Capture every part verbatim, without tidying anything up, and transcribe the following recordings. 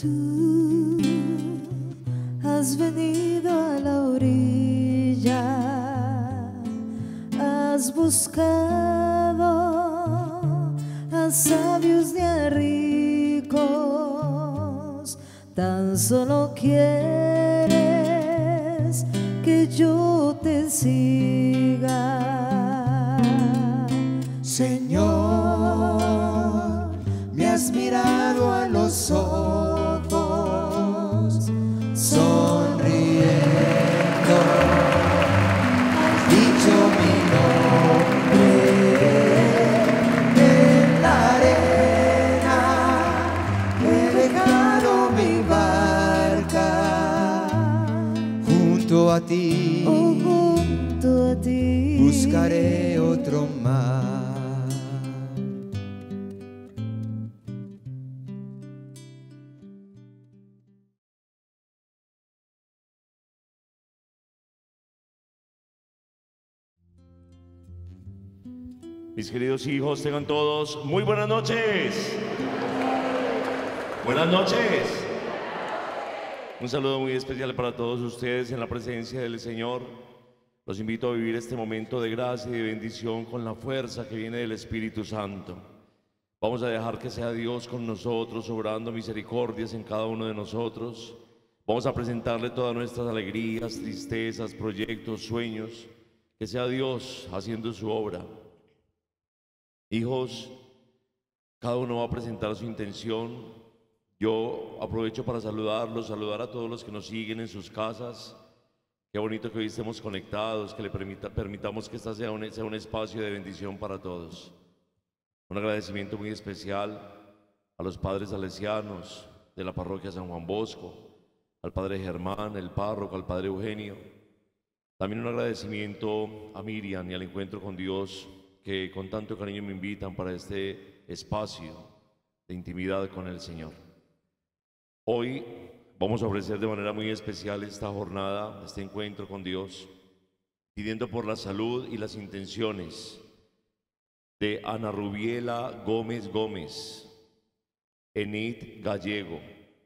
Tú has venido a la orilla, has buscado a sabios y a ricos, tan solo quieres que yo te siga. Señor, me has mirado a los ojos, sonriendo, has dicho mi nombre en la arena, he dejado mi barca junto a ti, oh, junto a ti, buscaré otro mar. Mis queridos hijos, tengan todos muy buenas noches. Buenas noches. Un saludo muy especial para todos ustedes en la presencia del Señor. Los invito a vivir este momento de gracia y de bendición con la fuerza que viene del Espíritu Santo. Vamos a dejar que sea Dios con nosotros, obrando misericordias en cada uno de nosotros. Vamos a presentarle todas nuestras alegrías, tristezas, proyectos, sueños. Que sea Dios haciendo su obra. Hijos, cada uno va a presentar su intención. Yo aprovecho para saludarlos, saludar a todos los que nos siguen en sus casas. Qué bonito que hoy estemos conectados, que le permita, permitamos que este sea un, sea un espacio de bendición para todos. Un agradecimiento muy especial a los padres salesianos de la parroquia San Juan Bosco, al padre Germán, el párroco, al padre Eugenio. También un agradecimiento a Miriam y al Encuentro con Dios, que con tanto cariño me invitan para este espacio de intimidad con el Señor. Hoy vamos a ofrecer de manera muy especial esta jornada, este encuentro con Dios, pidiendo por la salud y las intenciones de Ana Rubiela Gómez Gómez, Enid Gallego,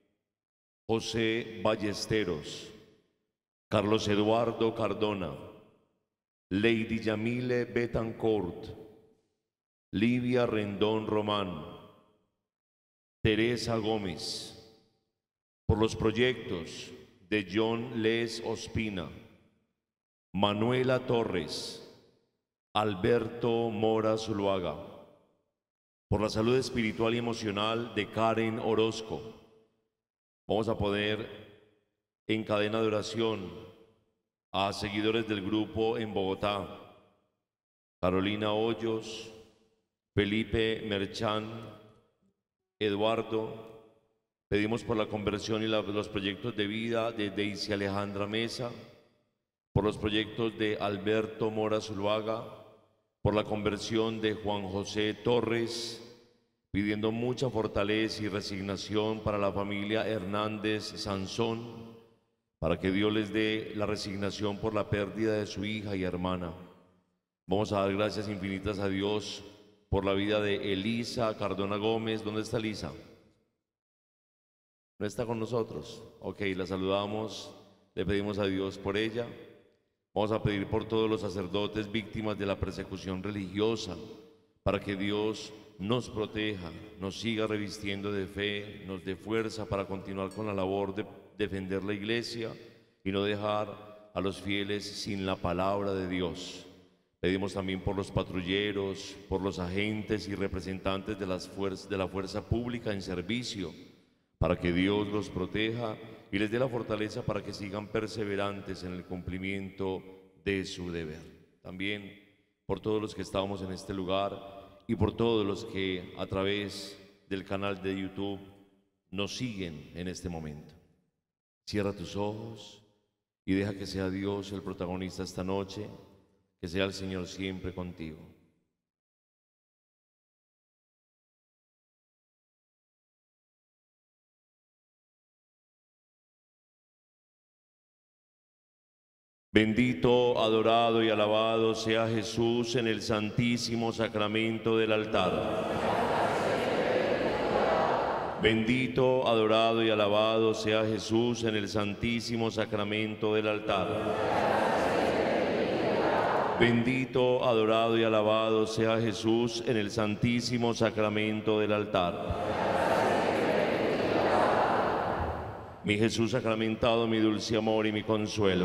José Ballesteros, Carlos Eduardo Cardona, Lady Yamile Betancourt, Livia Rendón Román, Teresa Gómez, por los proyectos de John Les Ospina, Manuela Torres, Alberto Mora Zuluaga, por la salud espiritual y emocional de Karen Orozco. Vamos a poner en cadena de oración a seguidores del grupo en Bogotá: Carolina Hoyos, Felipe Merchán, Eduardo. Pedimos por la conversión y la, los proyectos de vida de Deisy Alejandra Mesa, por los proyectos de Alberto Mora Zuluaga, por la conversión de Juan José Torres, pidiendo mucha fortaleza y resignación para la familia Hernández Sansón, para que Dios les dé la resignación por la pérdida de su hija y hermana. Vamos a dar gracias infinitas a Dios por la vida de Elisa Cardona Gómez. ¿Dónde está Elisa? ¿No está con nosotros? Ok, la saludamos, le pedimos a Dios por ella. Vamos a pedir por todos los sacerdotes víctimas de la persecución religiosa, para que Dios nos proteja, nos siga revistiendo de fe, nos dé fuerza para continuar con la labor de defender la iglesia y no dejar a los fieles sin la palabra de Dios. Pedimos también por los patrulleros, por los agentes y representantes de, las fuerzas, de la fuerza pública en servicio, para que Dios los proteja y les dé la fortaleza para que sigan perseverantes en el cumplimiento de su deber. También por todos los que estamos en este lugar y por todos los que a través del canal de YouTube nos siguen en este momento. Cierra tus ojos y deja que sea Dios el protagonista esta noche, que sea el Señor siempre contigo. Bendito, adorado y alabado sea Jesús en el santísimo sacramento del altar. Bendito, adorado y alabado sea Jesús en el santísimo sacramento del altar. Bendito, adorado y alabado sea Jesús en el santísimo sacramento del altar. Mi Jesús sacramentado, mi dulce amor y mi consuelo.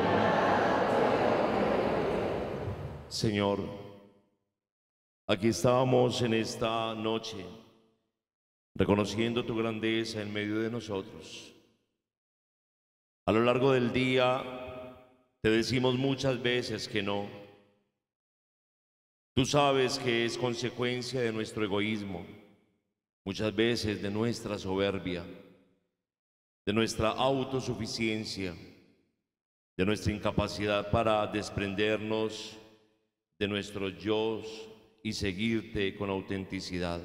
Señor, aquí estábamos en esta noche, reconociendo tu grandeza en medio de nosotros. A lo largo del día te decimos muchas veces que no. Tú sabes que es consecuencia de nuestro egoísmo, muchas veces de nuestra soberbia, de nuestra autosuficiencia, de nuestra incapacidad para desprendernos de nuestros yo y seguirte con autenticidad.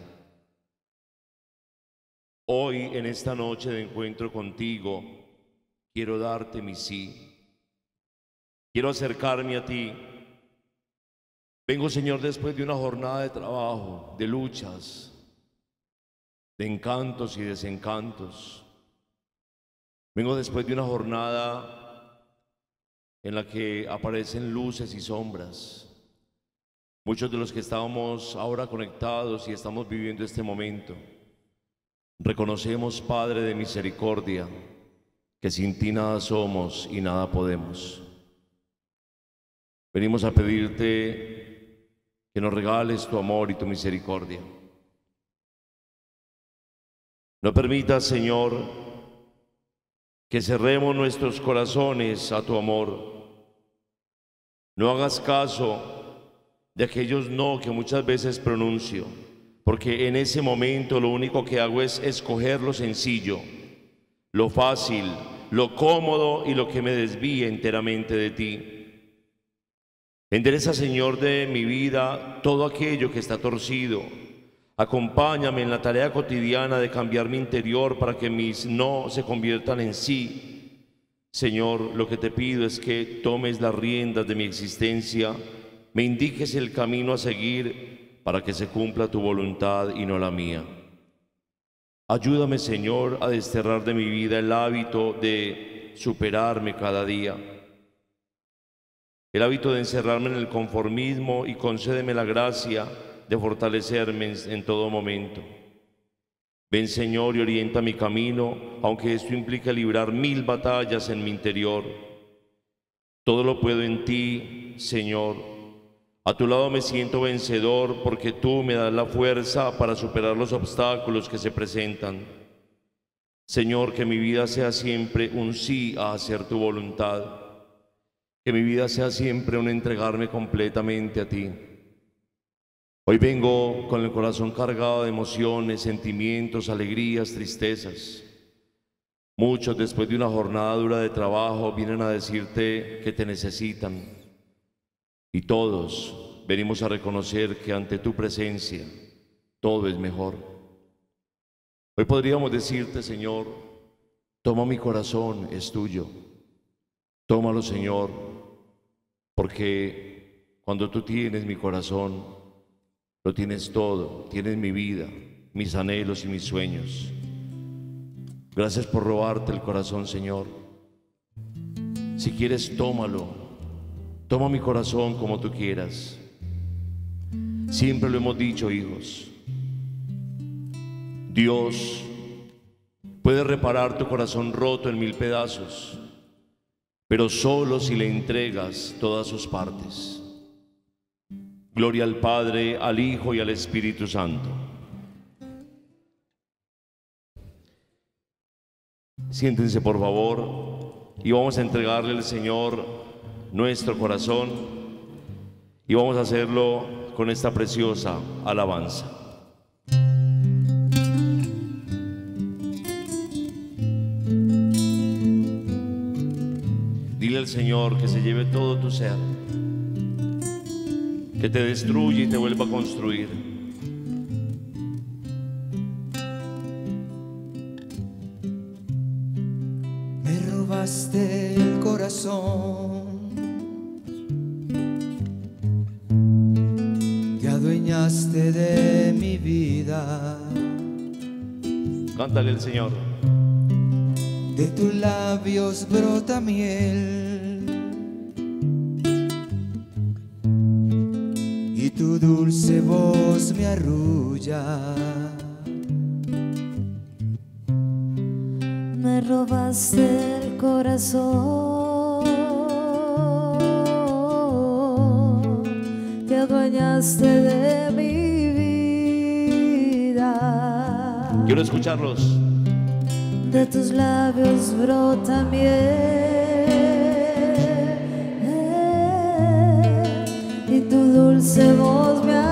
Hoy, en esta noche de encuentro contigo, quiero darte mi sí. Quiero acercarme a ti. Vengo, Señor, después de una jornada de trabajo, de luchas, de encantos y desencantos. Vengo después de una jornada en la que aparecen luces y sombras. Muchos de los que estábamos ahora conectados y estamos viviendo este momento, reconocemos, Padre de misericordia, que sin ti nada somos y nada podemos. Venimos a pedirte que nos regales tu amor y tu misericordia. No permitas, Señor, que cerremos nuestros corazones a tu amor. No hagas caso de aquellos no que muchas veces pronuncio, porque en ese momento lo único que hago es escoger lo sencillo, lo fácil, lo cómodo y lo que me desvíe enteramente de ti. Endereza, Señor, de mi vida todo aquello que está torcido. Acompáñame en la tarea cotidiana de cambiar mi interior para que mis no se conviertan en sí. Señor, lo que te pido es que tomes las riendas de mi existencia, me indiques el camino a seguir para que se cumpla tu voluntad y no la mía. Ayúdame, Señor, a desterrar de mi vida el hábito de superarme cada día, el hábito de encerrarme en el conformismo, y concédeme la gracia de fortalecerme en, en todo momento. Ven, Señor, y orienta mi camino, aunque esto implica librar mil batallas en mi interior. Todo lo puedo en ti, Señor. A tu lado me siento vencedor, porque tú me das la fuerza para superar los obstáculos que se presentan. Señor, que mi vida sea siempre un sí a hacer tu voluntad. Que mi vida sea siempre un entregarme completamente a ti. Hoy vengo con el corazón cargado de emociones, sentimientos, alegrías, tristezas. Muchos, después de una jornada dura de trabajo, vienen a decirte que te necesitan. Y todos venimos a reconocer que ante tu presencia todo es mejor. Hoy podríamos decirte, Señor, toma mi corazón, es tuyo. Tómalo, Señor, porque cuando tú tienes mi corazón, lo tienes todo, tienes mi vida, mis anhelos y mis sueños. Gracias por robarte el corazón, Señor. Si quieres, tómalo. Toma mi corazón como tú quieras. Siempre lo hemos dicho, hijos. Dios puede reparar tu corazón roto en mil pedazos, pero solo si le entregas todas sus partes. Gloria al Padre, al Hijo y al Espíritu Santo. Siéntense, por favor, y vamos a entregarle al Señor nuestro corazón, y vamos a hacerlo con esta preciosa alabanza. Dile al Señor que se lleve todo tu ser, que te destruye y te vuelva a construir. Me robaste el corazón, te adueñaste de mi vida, Cántale al Señor. De tus labios brota miel y tu dulce voz me arrulla. Me robaste el corazón, te adueñaste de mi vida. Quiero escucharlos. De tus labios brota miel y tu dulce voz me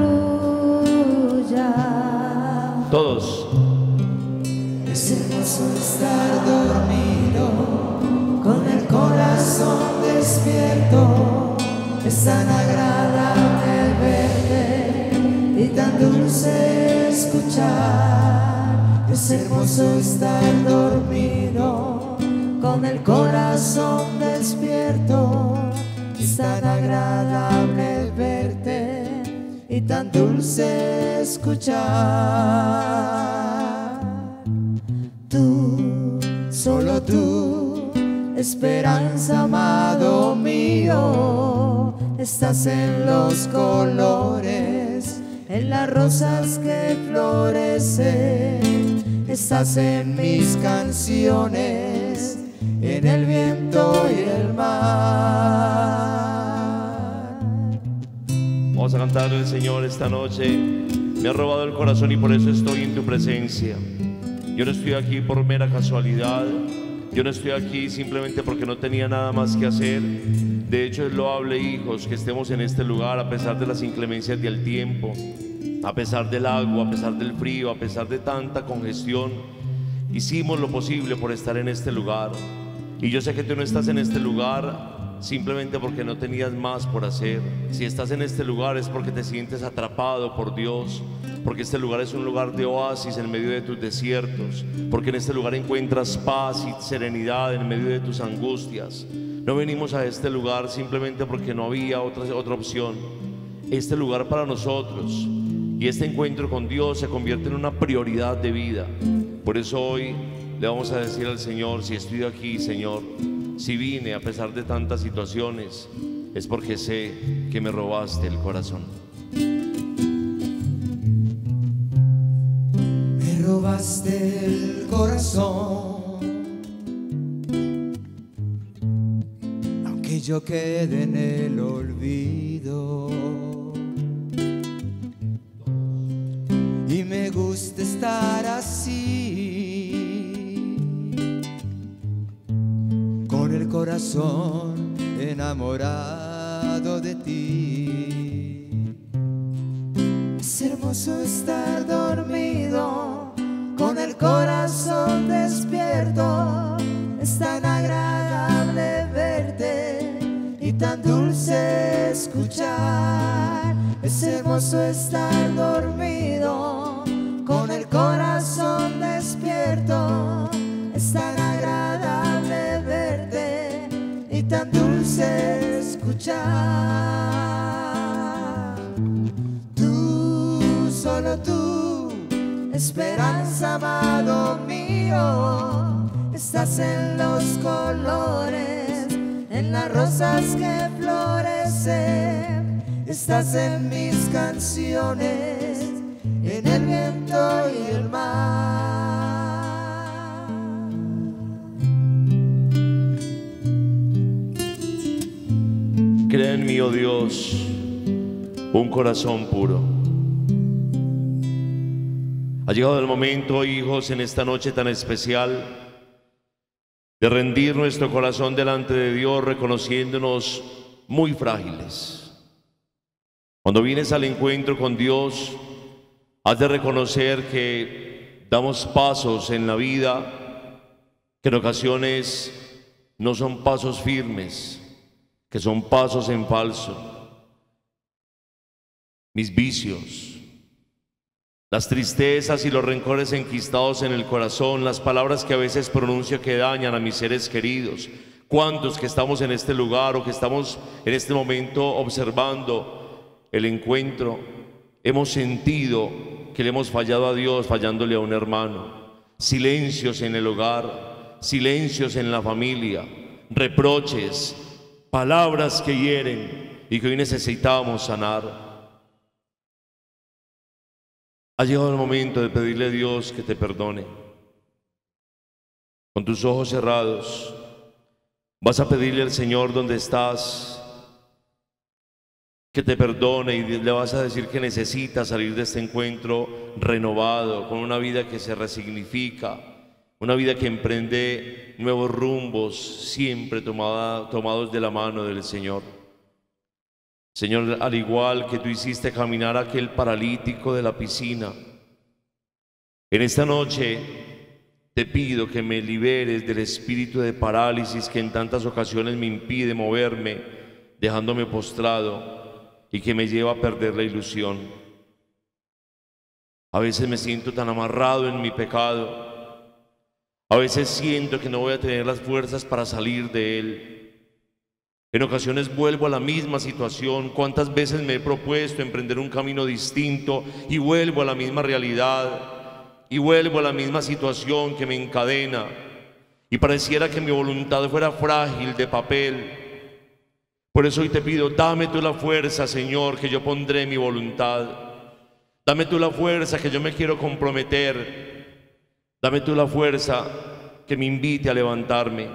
arrulla. Todos. Es hermoso estar dormido con el corazón despierto. Es tan agradable verte y tan dulce escuchar. Es hermoso estar dormido con el corazón despierto. Es tan agradable verte y tan dulce escuchar. Tú, solo tú, esperanza, amado mío, estás en los colores, en las rosas que florecen, estás en mis canciones, en el viento y el mar. Vamos a cantarle al Señor esta noche. Me ha robado el corazón y por eso estoy en tu presencia. Yo no estoy aquí por mera casualidad. Yo no estoy aquí simplemente porque no tenía nada más que hacer. De hecho, es loable, hijos, que estemos en este lugar a pesar de las inclemencias del tiempo, a pesar del agua, a pesar del frío, a pesar de tanta congestión. Hicimos lo posible por estar en este lugar. Y yo sé que tú no estás en este lugar simplemente porque no tenías más por hacer. Si estás en este lugar es porque te sientes atrapado por Dios, porque este lugar es un lugar de oasis en medio de tus desiertos, porque en este lugar encuentras paz y serenidad en medio de tus angustias. No venimos a este lugar simplemente porque no había otra, otra opción. Este lugar para nosotros y este encuentro con Dios se convierte en una prioridad de vida. Por eso hoy le vamos a decir al Señor: si estoy aquí, Señor, si vine a pesar de tantas situaciones, es porque sé que me robaste el corazón. Me robaste el corazón, aunque yo quede en el olvido, y me gusta estar así, con el corazón enamorado de ti. Es hermoso estar dormido con el corazón despierto. Es tan agradable verte y tan dulce escuchar. Es hermoso estar dormido con el corazón despierto. Es tan agradable verte y tan dulce escuchar. Tú, solo tú, esperanza, amado mío, estás en los colores, en las rosas que florecen, estás en mis canciones, en el viento y el mar. Crea en mí, oh Dios, un corazón puro. Ha llegado el momento, hijos, en esta noche tan especial, de rendir nuestro corazón delante de Dios, reconociéndonos muy frágiles. Cuando vienes al encuentro con Dios, has de reconocer que damos pasos en la vida que en ocasiones no son pasos firmes, que son pasos en falso. Mis vicios, las tristezas y los rencores enquistados en el corazón, las palabras que a veces pronuncio que dañan a mis seres queridos. ¿Cuántos que estamos en este lugar o que estamos en este momento observando el encuentro hemos sentido que le hemos fallado a Dios fallándole a un hermano? silencios en el hogar, silencios en la familia, reproches, palabras que hieren y que hoy necesitamos sanar. Ha llegado el momento de pedirle a Dios que te perdone. Con tus ojos cerrados, vas a pedirle al Señor donde estás que te perdone y le vas a decir que necesitas salir de este encuentro renovado, con una vida que se resignifica, una vida que emprende nuevos rumbos, siempre tomada, tomados de la mano del Señor. Señor, al igual que tú hiciste caminar a aquel paralítico de la piscina, en esta noche te pido que me liberes del espíritu de parálisis que en tantas ocasiones me impide moverme, dejándome postrado y que me lleva a perder la ilusión. A veces me siento tan amarrado en mi pecado, a veces siento que no voy a tener las fuerzas para salir de él. En ocasiones vuelvo a la misma situación. Cuántas veces me he propuesto emprender un camino distinto y vuelvo a la misma realidad y vuelvo a la misma situación que me encadena, y pareciera que mi voluntad fuera frágil de papel. Por eso hoy te pido, dame tú la fuerza, Señor, que yo pondré mi voluntad. Dame tú la fuerza que yo me quiero comprometer. Dame tú la fuerza que me invite a levantarme.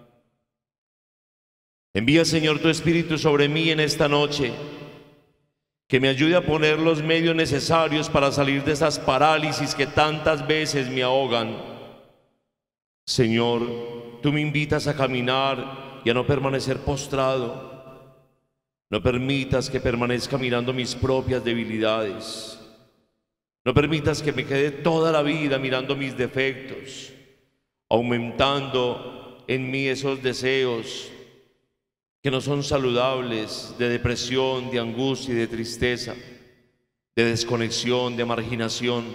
Envía, Señor, tu Espíritu sobre mí en esta noche, que me ayude a poner los medios necesarios para salir de esas parálisis que tantas veces me ahogan. Señor, tú me invitas a caminar y a no permanecer postrado. No permitas que permanezca mirando mis propias debilidades. No permitas que me quede toda la vida mirando mis defectos, aumentando en mí esos deseos que no son saludables, de depresión, de angustia y de tristeza, de desconexión, de marginación.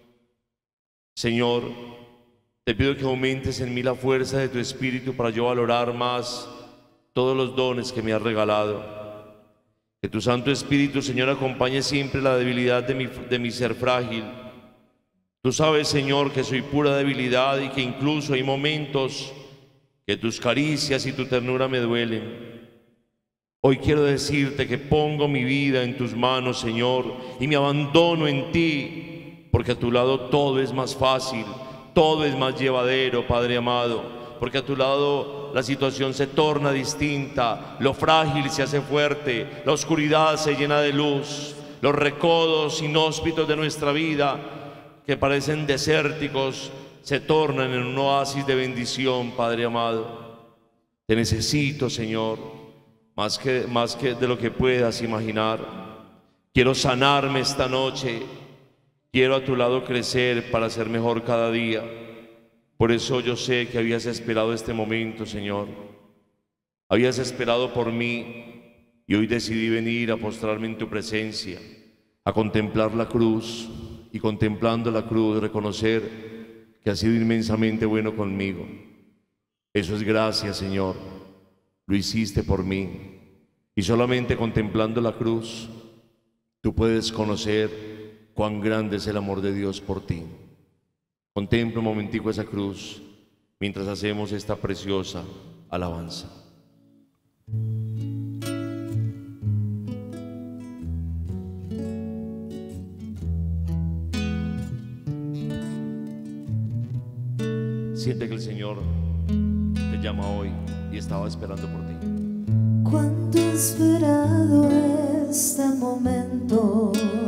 Señor, te pido que aumentes en mí la fuerza de tu Espíritu para yo valorar más todos los dones que me has regalado. Que tu Santo Espíritu, Señor, acompañe siempre la debilidad de mi, de mi ser frágil. Tú sabes, Señor, que soy pura debilidad y que incluso hay momentos que tus caricias y tu ternura me duelen. Hoy quiero decirte que pongo mi vida en tus manos, Señor, y me abandono en ti, porque a tu lado todo es más fácil, todo es más llevadero, Padre amado, porque a tu lado la situación se torna distinta, lo frágil se hace fuerte, la oscuridad se llena de luz, los recodos inhóspitos de nuestra vida, que parecen desérticos, se tornan en un oasis de bendición, Padre amado. Te necesito, Señor, más que, más que de lo que puedas imaginar. Quiero sanarme esta noche, quiero a tu lado crecer para ser mejor cada día. Por eso yo sé que habías esperado este momento, Señor. Habías esperado por mí y hoy decidí venir a postrarme en tu presencia, a contemplar la cruz y, contemplando la cruz, reconocer que has sido inmensamente bueno conmigo. Eso es gracia, Señor. Lo hiciste por mí, y solamente contemplando la cruz tú puedes conocer cuán grande es el amor de Dios por ti. Contempla un momentico esa cruz mientras hacemos esta preciosa alabanza. Siente que el Señor te llama hoy y estaba esperando por ti. Cuánto he esperado este momento,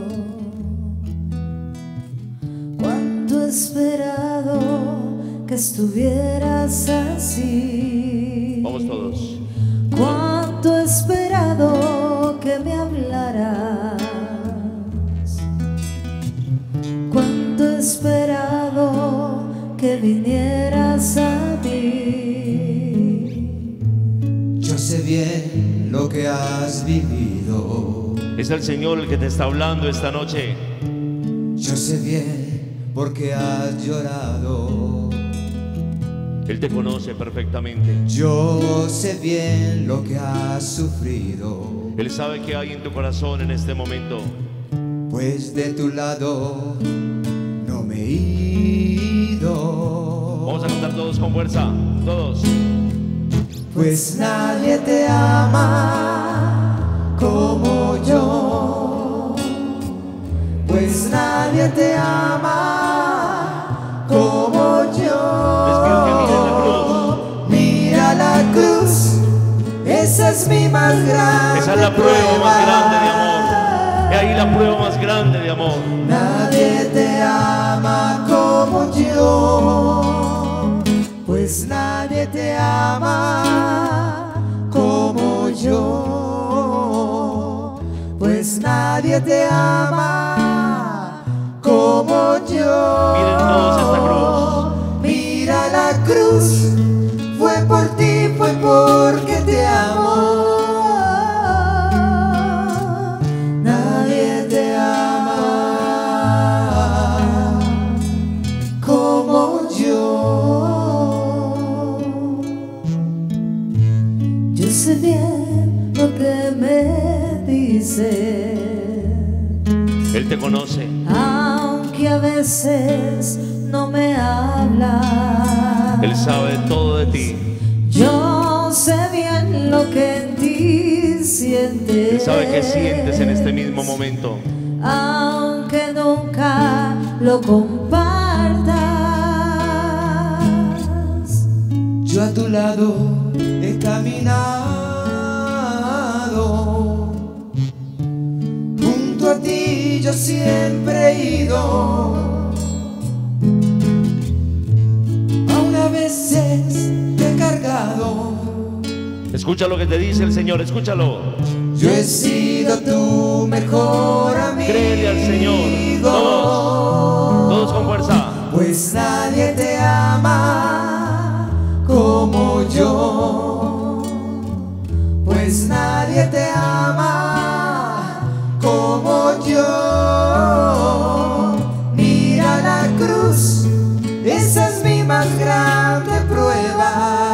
cuánto he esperado que estuvieras así. Vamos todos. Cuánto he esperado que me hablaras, cuánto he esperado que vinieras a mí. Yo sé bien lo que has vivido. Es el Señor el que te está hablando esta noche. Yo sé bien porque has llorado. Él te conoce perfectamente. Yo sé bien lo que has sufrido. Él sabe qué hay en tu corazón en este momento. Pues de tu lado no me he ido. Vamos a cantar todos con fuerza, todos. Pues nadie te ama como yo, pues nadie te ama como yo. Mira la cruz, esa es mi más grande Esa es la prueba más grande de amor. Y ahí la prueba más grande de amor. Nadie te ama como yo, pues nadie te ama como yo, pues nadie te ama como yo. Miren todos esta cruz. Mira la cruz, fue por ti, fue porque te amo. Nadie te ama como yo. Yo sé bien lo que me dice, Él te conoce. aunque a veces no me habla. Él sabe todo de ti. Yo sé bien lo que en ti sientes. Él sabe qué sientes en este mismo momento. Aunque nunca lo compartas. Yo a tu lado he caminado, junto a ti yo siempre he ido, aún a veces te he cargado. Escucha lo que te dice el Señor, escúchalo. Yo he sido tu mejor amigo. Créele al Señor. Todos, todos con fuerza. Pues nadie te ama como yo, pues nadie te ama como yo. Mira la cruz, esa es mi más grande prueba.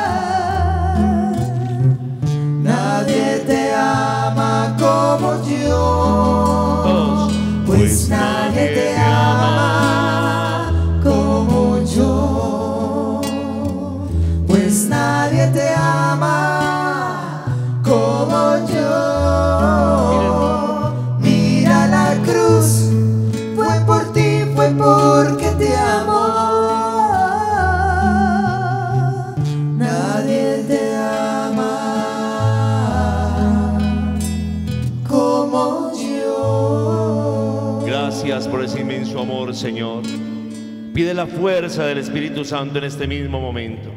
Nadie te ama como yo, Todos. pues nadie te ama como yo, pues nadie te ama como yo. Mira la cruz, fue por ti, fue porque te amo. Nadie te ama como yo. Gracias por ese inmenso amor, Señor. Pide la fuerza del Espíritu Santo en este mismo momento.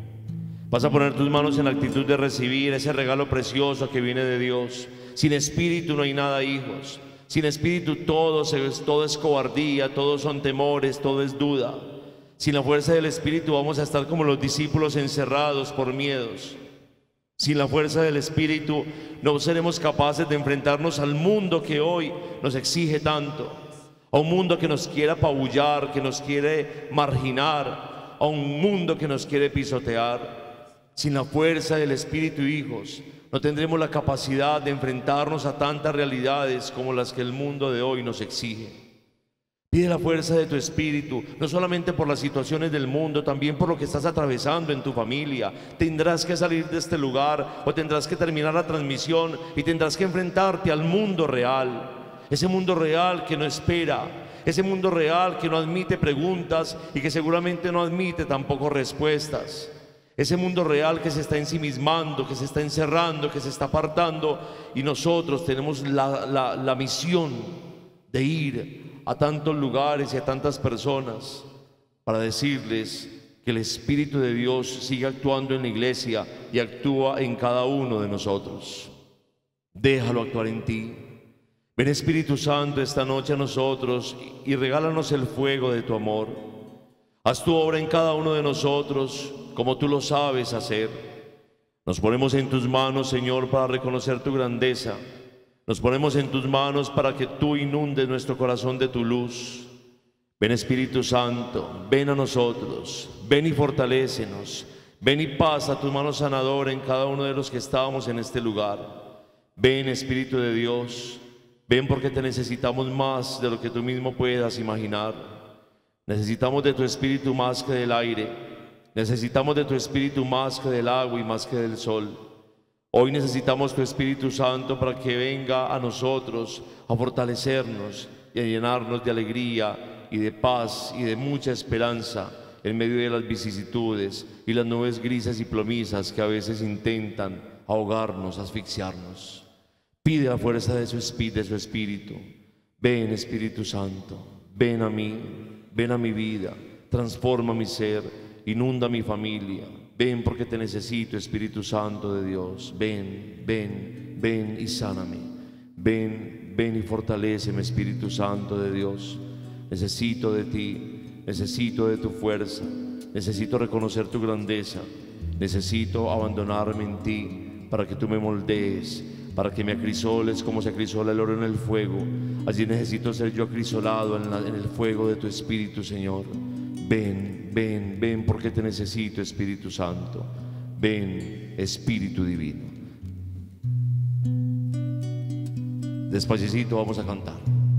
Vas a poner tus manos en la actitud de recibir ese regalo precioso que viene de Dios. Sin Espíritu no hay nada, hijos. Sin Espíritu todo, se, todo es cobardía, todo son temores, todo es duda. Sin la fuerza del Espíritu vamos a estar como los discípulos encerrados por miedos. Sin la fuerza del Espíritu no seremos capaces de enfrentarnos al mundo que hoy nos exige tanto. A un mundo que nos quiere apabullar, que nos quiere marginar, a un mundo que nos quiere pisotear. Sin la fuerza del Espíritu, hijos, no tendremos la capacidad de enfrentarnos a tantas realidades como las que el mundo de hoy nos exige. Pide la fuerza de tu Espíritu, no solamente por las situaciones del mundo, también por lo que estás atravesando en tu familia. Tendrás que salir de este lugar o tendrás que terminar la transmisión y tendrás que enfrentarte al mundo real. Ese mundo real que no espera, ese mundo real que no admite preguntas y que seguramente no admite tampoco respuestas. Ese mundo real que se está ensimismando, que se está encerrando, que se está apartando, y nosotros tenemos la, la, la misión de ir a tantos lugares y a tantas personas para decirles que el Espíritu de Dios sigue actuando en la iglesia y actúa en cada uno de nosotros. Déjalo actuar en ti. Ven, Espíritu Santo, esta noche a nosotros y regálanos el fuego de tu amor. Haz tu obra en cada uno de nosotros como tú lo sabes hacer. Nos ponemos en tus manos, Señor, para reconocer tu grandeza. Nos ponemos en tus manos para que tú inundes nuestro corazón de tu luz. Ven, Espíritu Santo, ven a nosotros, ven y fortalécenos. Ven y pasa tu mano sanadora en cada uno de los que estábamos en este lugar. Ven, Espíritu de Dios, ven porque te necesitamos más de lo que tú mismo puedas imaginar. Necesitamos de tu espíritu más que del aire. Necesitamos de tu espíritu más que del agua y más que del sol. Hoy necesitamos tu Espíritu Santo para que venga a nosotros a fortalecernos y a llenarnos de alegría y de paz y de mucha esperanza en medio de las vicisitudes y las nubes grises y plomizas que a veces intentan ahogarnos, asfixiarnos. Pide la fuerza de su espíritu, de su espíritu. Ven, Espíritu Santo, ven a mí, ven a mi vida, transforma mi ser, inunda mi familia. Ven porque te necesito, Espíritu Santo de Dios. Ven, ven, ven y sáname. Ven, ven y fortaléceme, Espíritu Santo de Dios. Necesito de ti, necesito de tu fuerza, necesito reconocer tu grandeza, necesito abandonarme en ti para que tú me moldees, para que me acrisoles como se acrisola el oro en el fuego. Allí necesito ser yo acrisolado en, la, en el fuego de tu Espíritu, Señor. Ven, ven, ven porque te necesito, Espíritu Santo. Ven, Espíritu Divino. Despacito vamos a cantar.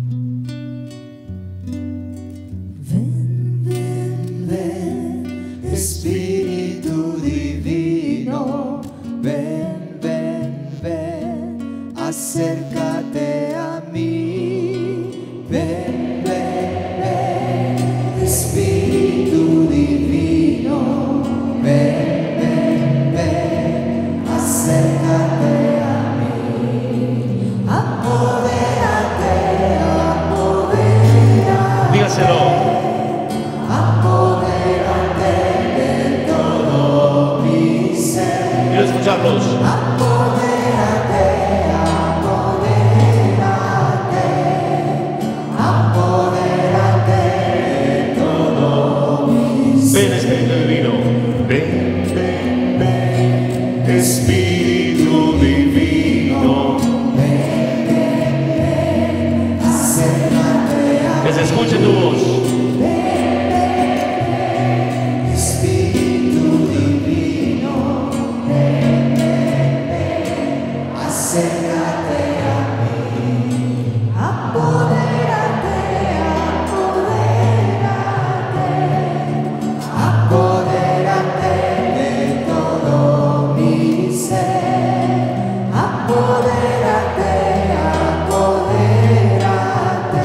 Ven, ven, ven, Espíritu Divino. Ven, ven, ven, acércate a mí. Ven, ven, ven, Espíritu Divino. Ven, ven, ven, acércate a mí. Apodérate, apodérate. Dígaselo. Apodérate de todo mi ser. Quiero escucharlos. Apodérate, apodérate, apodérate de todo mi ser. Ven, Espíritu Divino. Ven, Ven, ven, Espíritu Divino. Ven, ven, ven, acércate a que se escuche tu voz. Espíritu Divino. Ven, ven, ven, acércate a mí. Apodérate, apodérate, apodérate de todo mi ser. Apodérate, apodérate,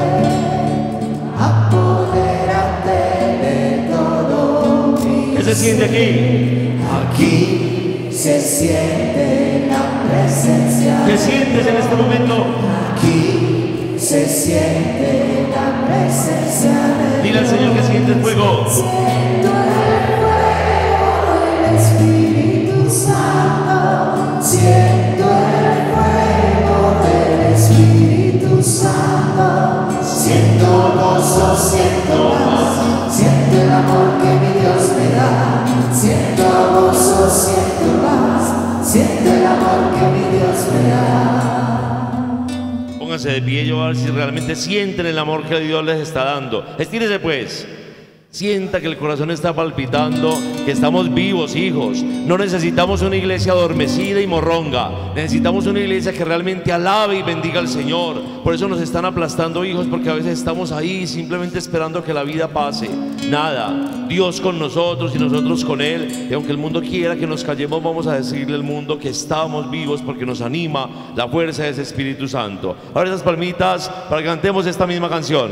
apodérate de todo mi ¿Qué se siente aquí? Aquí se siente la presencia. ¿Qué sientes en este momento? Aquí se siente la presencia de Dile al Señor que siente el fuego. Siento el fuego del Espíritu Santo. Siento el fuego del Espíritu Santo. Siento gozo, siento paz. Siento el amor que mi Dios me da. Siento gozo, siento paz. Siento el amor que mi Dios me da. Pónganse de pie y yo a ver si realmente sienten el amor que Dios les está dando. Estírese pues. Sienta que el corazón está palpitando, que estamos vivos, hijos. No necesitamos una iglesia adormecida y morronga. Necesitamos una iglesia que realmente alabe y bendiga al Señor. Por eso nos están aplastando, hijos, porque a veces estamos ahí simplemente esperando que la vida pase. Nada, Dios con nosotros y nosotros con Él. Y aunque el mundo quiera que nos callemos, vamos a decirle al mundo que estamos vivos porque nos anima la fuerza de ese Espíritu Santo. Ahora esas palmitas para que cantemos esta misma canción.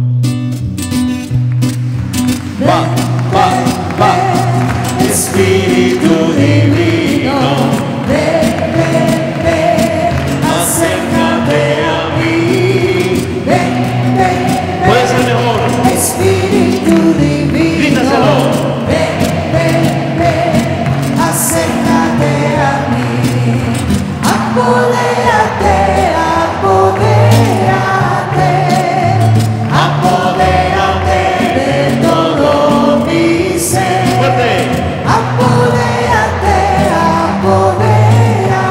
Va, va, va. Espíritu Divino, ven, ven, ven, acércate a mí. Ven, ven, ven, Puede ser mejor. Espíritu Divino, Grítaselo. ven, ven, ven, acércate a mí. Apodérate, apodérate, apodérate de todo mi ser. Fuerte. Apodérate, apodérate,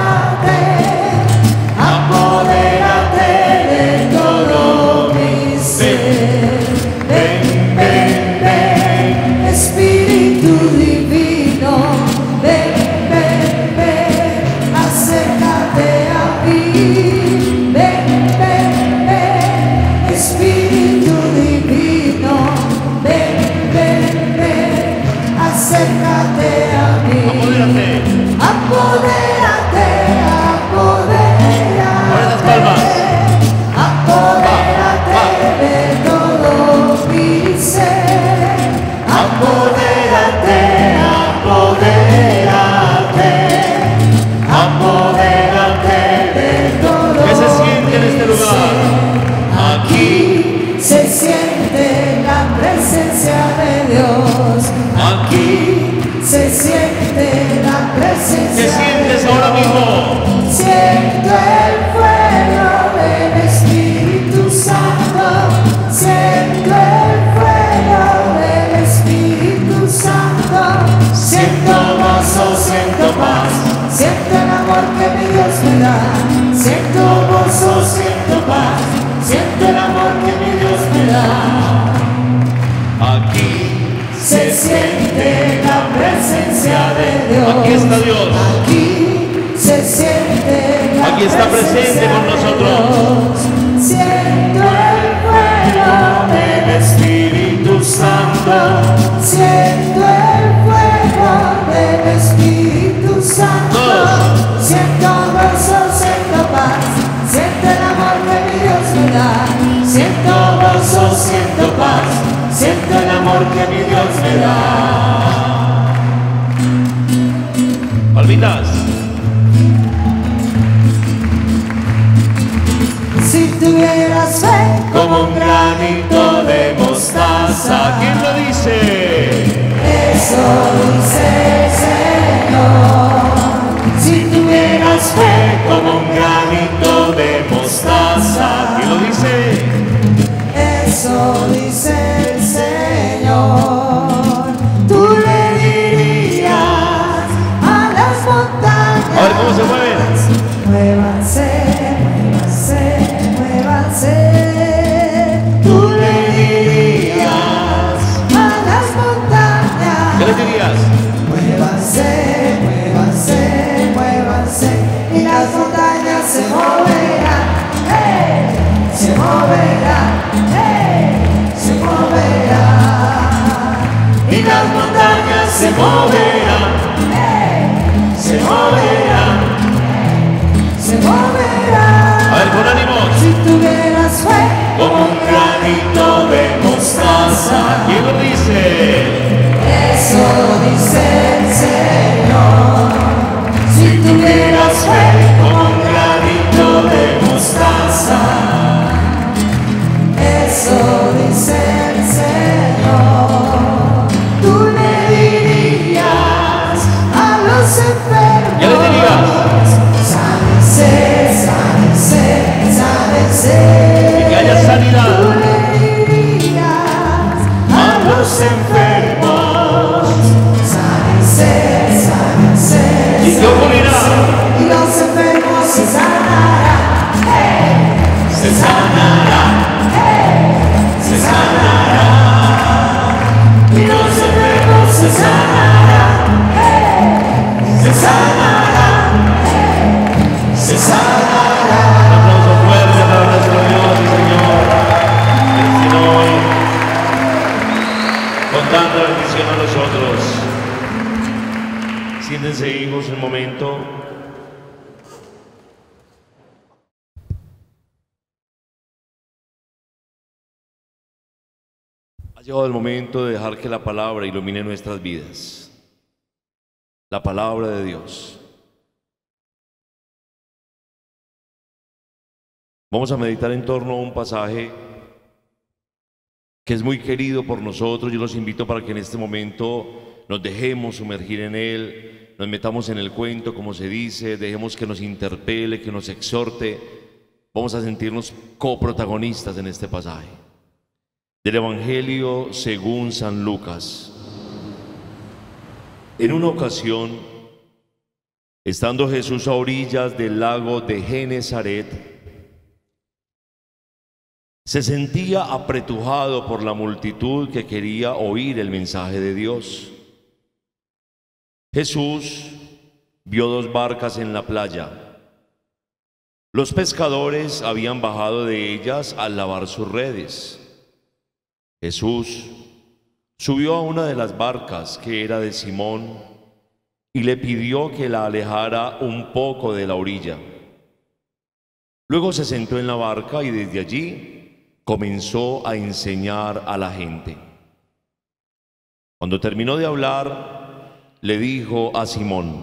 el amor que mi Dios me da. Aquí Se siente la presencia de Dios. Aquí está Dios. Aquí se siente la Aquí está presente con nosotros. Dios. Siento el fuego del Espíritu Santo. Siento el fuego del Espíritu Santo. Todos. Siento gozo, siento paz. Siento el amor que mi Dios me da. Siento gozo, siento paz. Siento el amor que mi Dios me da. Palmitas. Si tuvieras fe como un granito de mostaza. ¿Quién lo dice? Eso dice el Señor. Si tuvieras fe como un granito de mostaza. ¿Quién lo dice? Eso dice el Señor. Tú le dirías a las montañas. A ver cómo se mueven. Muévanse, muévanse, muévanse. Tú le dirías a las montañas. ¿Qué le dirías? Muévanse, muévanse, muévanse. Y las montañas se moverán. ¡Hey! Se moverán. ¡Hey! Se moverán. Y las montañas se moverán. ¡Hey! Se moverán. Se moverán. A ver, con ánimos. Si tuvieras fe como un granito de mostaza. ¿Quién lo dice? Eso dice el Señor. Si tuvieras fe como un granito de mostaza. Eso dice el Señor. Tú le dirías a los enfermos. ¿Qué le dirías? Sánense, sánense, sánense. Que haya sanidad. Tú le dirías a los enfermos. Sánense, sánense. ¿Y qué ocurrirá? Y los enfermos se sanarán. ¡Hey! Se sanarán. ¡Hey! Se sanarán. Y los enfermos se sanarán. ¡Hey! Se sanarán. ¡Hey! Se sanarán. Un aplauso fuerte para nuestro Dios y Señor. Que hoy, con tanta bendición a nosotros. Siéntense, hijos, un momento. Ha llegado el momento de dejar que la palabra ilumine nuestras vidas. La palabra de Dios. Vamos a meditar en torno a un pasaje que es muy querido por nosotros. Yo los invito para que en este momento nos dejemos sumergir en él, nos metamos en el cuento, como se dice, dejemos que nos interpele, que nos exhorte. Vamos a sentirnos coprotagonistas en este pasaje. Del Evangelio según San Lucas. En una ocasión, estando Jesús a orillas del lago de Genesaret, se sentía apretujado por la multitud que quería oír el mensaje de Dios. Jesús vio dos barcas en la playa. Los pescadores habían bajado de ellas al lavar sus redes. Jesús subió a una de las barcas, que era de Simón, y le pidió que la alejara un poco de la orilla. Luego se sentó en la barca y desde allí comenzó a enseñar a la gente. Cuando terminó de hablar, le dijo a Simón: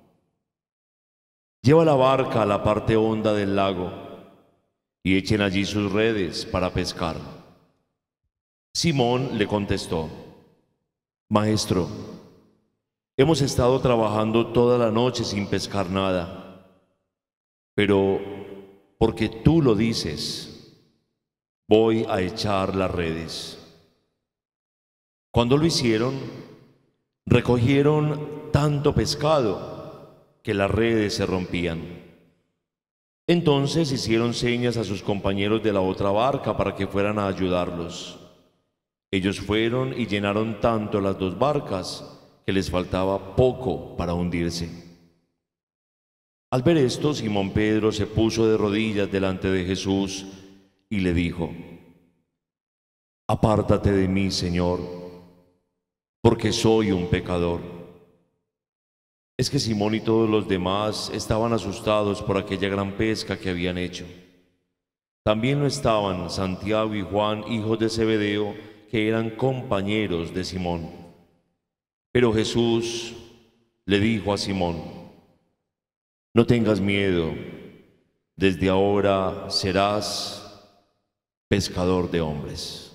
lleva la barca a la parte honda del lago y echen allí sus redes para pescar. Simón le contestó: Maestro, hemos estado trabajando toda la noche sin pescar nada, pero porque tú lo dices, voy a echar las redes. Cuando lo hicieron, recogieron tanto pescado que las redes se rompían. Entonces hicieron señas a sus compañeros de la otra barca para que fueran a ayudarlos. Ellos fueron y llenaron tanto las dos barcas que les faltaba poco para hundirse. Al ver esto, Simón Pedro se puso de rodillas delante de Jesús y le dijo: «Apártate de mí, Señor, porque soy un pecador». Es que Simón y todos los demás estaban asustados por aquella gran pesca que habían hecho. También lo estaban Santiago y Juan, hijos de Zebedeo, que eran compañeros de Simón. Pero Jesús le dijo a Simón: «No tengas miedo, desde ahora serás pescador de hombres».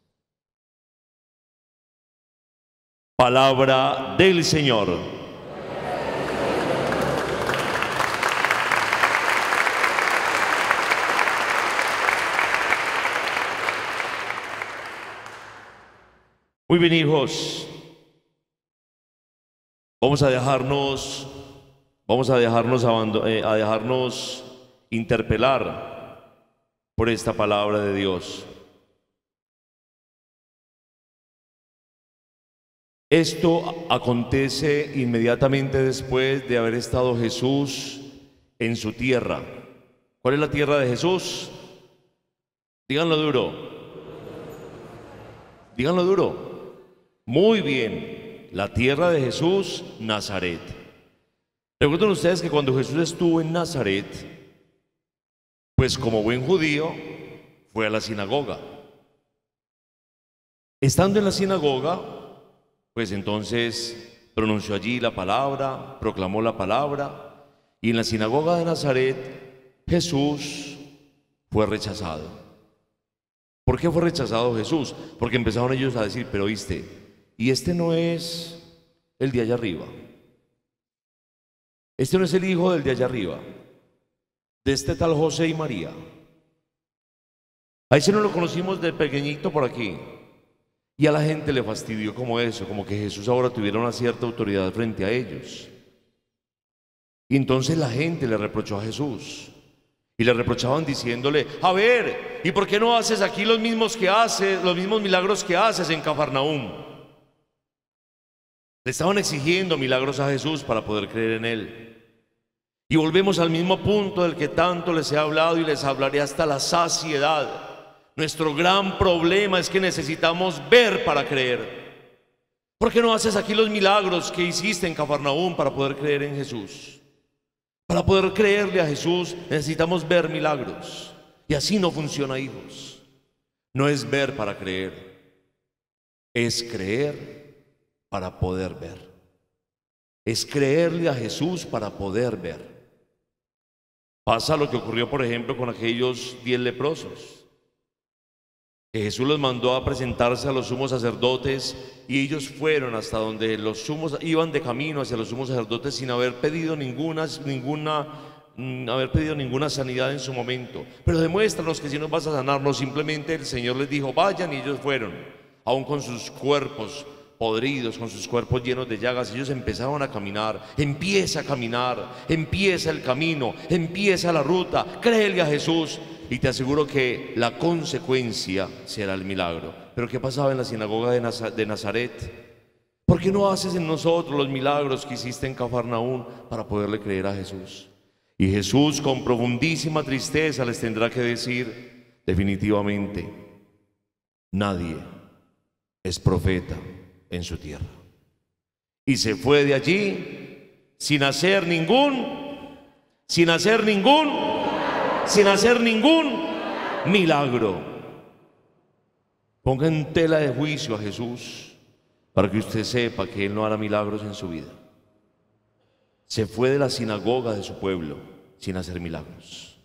Palabra del Señor. Muy bien, hijos, vamos a dejarnos, vamos a dejarnos, eh, a dejarnos interpelar por esta palabra de Dios. Esto acontece inmediatamente después de haber estado Jesús en su tierra. ¿Cuál es la tierra de Jesús? Díganlo duro. Díganlo duro. Muy bien, la tierra de Jesús, Nazaret. Recuerden ustedes que cuando Jesús estuvo en Nazaret, pues como buen judío, fue a la sinagoga. Estando en la sinagoga, pues entonces pronunció allí la palabra, proclamó la palabra, y en la sinagoga de Nazaret, Jesús fue rechazado. ¿Por qué fue rechazado Jesús? Porque empezaron ellos a decir: pero oíste, y este no es el de allá arriba, este no es el hijo del de allá arriba, de este tal José y María. A ese no lo conocimos de pequeñito por aquí. Y a la gente le fastidió como eso, como que Jesús ahora tuviera una cierta autoridad frente a ellos. Y entonces la gente le reprochó a Jesús. Y le reprochaban diciéndole: a ver, ¿y por qué no haces aquí los mismos que haces, los mismos milagros que haces en Cafarnaúm? Le estaban exigiendo milagros a Jesús para poder creer en Él. Y volvemos al mismo punto del que tanto les he hablado y les hablaré hasta la saciedad. Nuestro gran problema es que necesitamos ver para creer. ¿Por qué no haces aquí los milagros que hiciste en Cafarnaúm para poder creer en Jesús? Para poder creerle a Jesús necesitamos ver milagros. Y así no funciona, hijos. No es ver para creer, es creer para poder ver. Es creerle a Jesús para poder ver. Pasa lo que ocurrió, por ejemplo, con aquellos diez leprosos, que Jesús los mandó a presentarse a los sumos sacerdotes, y ellos fueron hasta donde los sumos, iban de camino hacia los sumos sacerdotes sin haber pedido ninguna, ninguna, haber pedido ninguna sanidad en su momento. Pero demuéstranos que si nos vas a sanar. No, simplemente el Señor les dijo: vayan, y ellos fueron, aún con sus cuerpos podridos, con sus cuerpos llenos de llagas. Ellos empezaron a caminar. Empieza a caminar, empieza el camino, empieza la ruta. Créele a Jesús y te aseguro que la consecuencia será el milagro. Pero ¿qué pasaba en la sinagoga de, Naz de Nazaret? ¿Por qué no haces en nosotros los milagros que hiciste en Cafarnaúm para poderle creer a Jesús? Y Jesús, con profundísima tristeza, les tendrá que decir: definitivamente nadie es profeta en su tierra. Y se fue de allí sin hacer ningún, sin hacer ningún, sin hacer ningún milagro. Ponga en tela de juicio a Jesús para que usted sepa que Él no hará milagros en su vida. Se fue de la sinagoga de su pueblo sin hacer milagros.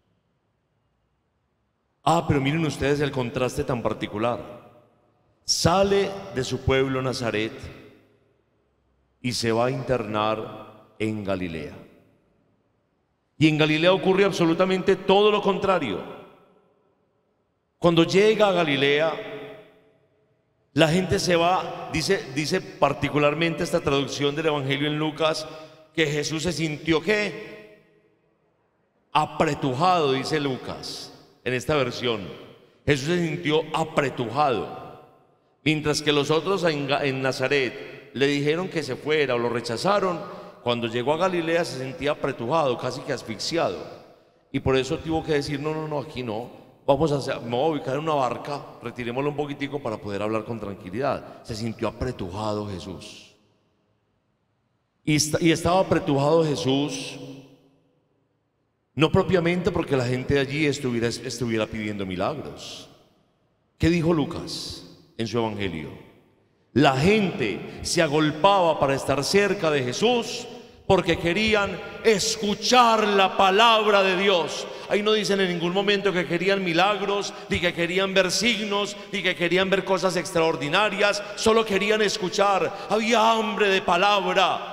Ah, pero miren ustedes el contraste tan particular. Sale de su pueblo Nazaret y se va a internar en Galilea. Y en Galilea ocurre absolutamente todo lo contrario. Cuando llega a Galilea, la gente se va, dice, dice particularmente esta traducción del Evangelio en Lucas, que Jesús se sintió ¿qué? apretujado, dice Lucas, en esta versión. Jesús se sintió apretujado. Mientras que los otros en, en Nazaret le dijeron que se fuera o lo rechazaron, cuando llegó a Galilea se sentía apretujado, casi que asfixiado. Y por eso tuvo que decir, no, no, no, aquí no. Vamos a hacer, me voy a ubicar en una barca, retirémoslo un poquitico para poder hablar con tranquilidad. Se sintió apretujado Jesús. Y, y estaba apretujado Jesús, no propiamente porque la gente de allí estuviera, estuviera pidiendo milagros. ¿Qué dijo Lucas en su evangelio? La gente se agolpaba para estar cerca de Jesús porque querían escuchar la palabra de Dios. Ahí no dicen en ningún momento que querían milagros, ni que querían ver signos, ni que querían ver cosas extraordinarias. Solo querían escuchar. Había hambre de palabra.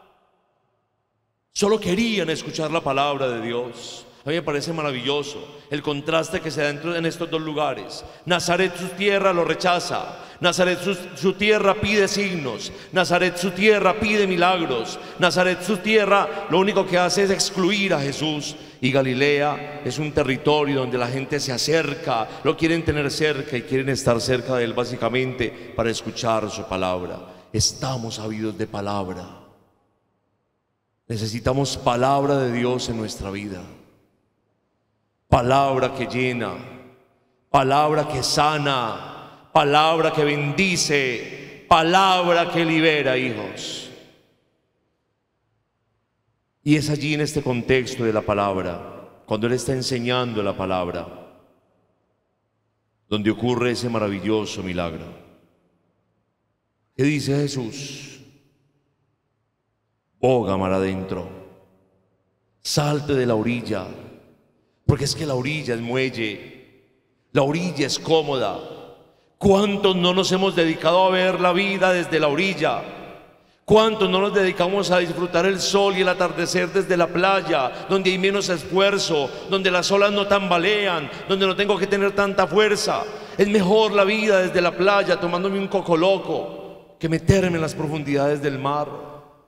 Solo querían escuchar la palabra de Dios. A mí me parece maravilloso el contraste que se da en estos dos lugares. Nazaret, su tierra, lo rechaza. Nazaret, su, su tierra, pide signos. Nazaret, su tierra, pide milagros. Nazaret, su tierra, lo único que hace es excluir a Jesús. Y Galilea es un territorio donde la gente se acerca, lo quieren tener cerca y quieren estar cerca de él básicamente para escuchar su palabra. Estamos ávidos de palabra. Necesitamos palabra de Dios en nuestra vida. Palabra que llena, palabra que sana, palabra que bendice, palabra que libera, hijos. Y es allí en este contexto de la palabra, cuando Él está enseñando la palabra, donde ocurre ese maravilloso milagro. ¿Qué dice Jesús? Boga mar adentro, salte de la orilla, porque es que la orilla es muelle, la orilla es cómoda. ¿Cuántos no nos hemos dedicado a ver la vida desde la orilla? ¿Cuántos no nos dedicamos a disfrutar el sol y el atardecer desde la playa, donde hay menos esfuerzo, donde las olas no tambalean, donde no tengo que tener tanta fuerza? Es mejor la vida desde la playa tomándome un coco loco que meterme en las profundidades del mar.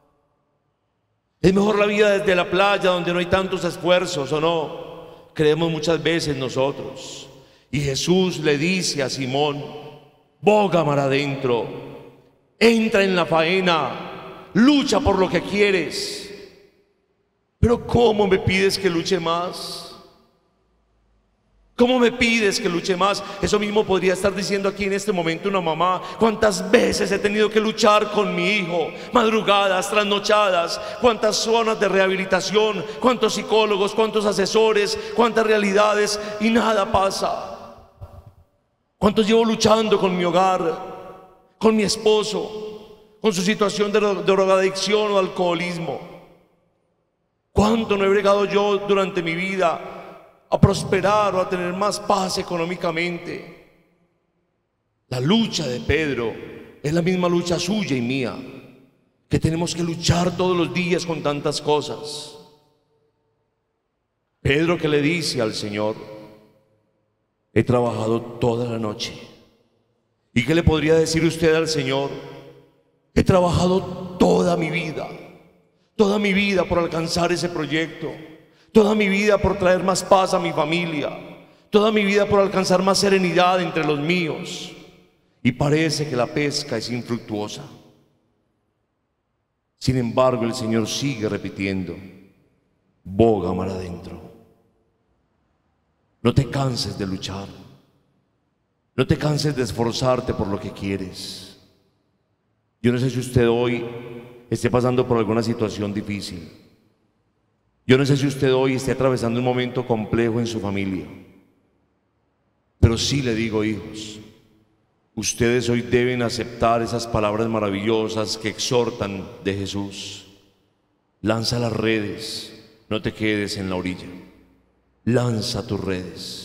Es mejor la vida desde la playa donde no hay tantos esfuerzos, ¿o no? Creemos muchas veces nosotros. Y Jesús le dice a Simón, boga mar adentro, entra en la faena, lucha por lo que quieres. Pero ¿cómo me pides que luche más? ¿Cómo me pides que luche más? Eso mismo podría estar diciendo aquí en este momento una mamá. ¿Cuántas veces he tenido que luchar con mi hijo? Madrugadas, trasnochadas. ¿Cuántas zonas de rehabilitación? ¿Cuántos psicólogos? ¿Cuántos asesores? ¿Cuántas realidades? Y nada pasa. ¿Cuántos llevo luchando con mi hogar? Con mi esposo, con su situación de drogadicción o alcoholismo. ¿Cuánto no he bregado yo durante mi vida a prosperar o a tener más paz económicamente? La lucha de Pedro es la misma lucha suya y mía, que tenemos que luchar todos los días con tantas cosas. Pedro, que le dice al Señor, he trabajado toda la noche. ¿Y qué le podría decir usted al Señor? He trabajado toda mi vida, toda mi vida por alcanzar ese proyecto, toda mi vida por traer más paz a mi familia, toda mi vida por alcanzar más serenidad entre los míos. Y parece que la pesca es infructuosa. Sin embargo, el Señor sigue repitiendo, boga mar adentro. No te canses de luchar. No te canses de esforzarte por lo que quieres. Yo no sé si usted hoy esté pasando por alguna situación difícil. Yo no sé si usted hoy esté atravesando un momento complejo en su familia. Pero sí le digo, hijos, ustedes hoy deben aceptar esas palabras maravillosas que exhortan de Jesús. Lanza las redes, no te quedes en la orilla. Lanza tus redes.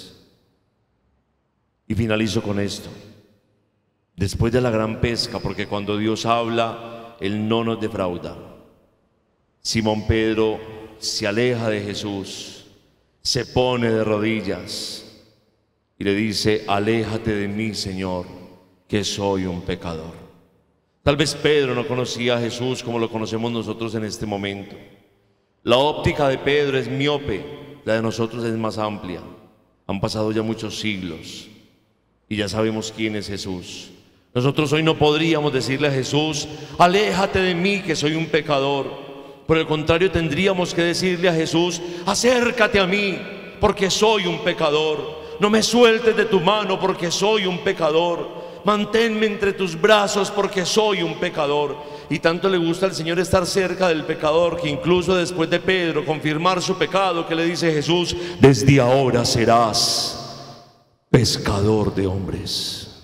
Y finalizo con esto. Después de la gran pesca, porque cuando Dios habla, Él no nos defrauda. Simón Pedro se aleja de Jesús, se pone de rodillas y le dice, aléjate de mí, Señor, que soy un pecador. Tal vez Pedro no conocía a Jesús como lo conocemos nosotros en este momento. La óptica de Pedro es miope. la de nosotros es más amplia. Han pasado ya muchos siglos y ya sabemos quién es Jesús. Nosotros hoy no podríamos decirle a Jesús: aléjate de mí que soy un pecador. Por el contrario, tendríamos que decirle a Jesús: acércate a mí porque soy un pecador. No me sueltes de tu mano porque soy un pecador. Manténme entre tus brazos porque soy un pecador. Y tanto le gusta al Señor estar cerca del pecador, que incluso después de Pedro confirmar su pecado, que le dice Jesús: desde ahora serás pescador de hombres.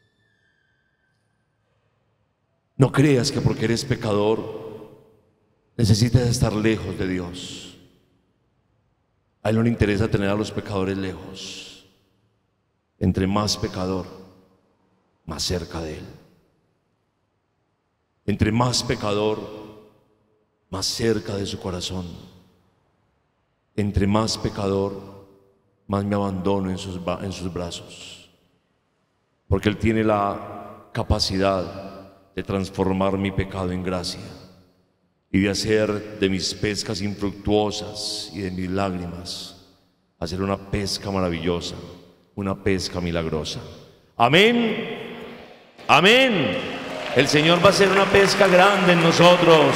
No creas que porque eres pecador necesitas estar lejos de Dios. A Él no le interesa tener a los pecadores lejos. Entre más pecador, más cerca de Él. Entre más pecador, más cerca de su corazón. Entre más pecador, más me abandono en sus, en sus brazos. Porque Él tiene la capacidad de transformar mi pecado en gracia y de hacer de mis pescas infructuosas y de mis lágrimas hacer una pesca maravillosa, una pesca milagrosa. Amén. Amén. El Señor va a hacer una pesca grande en nosotros.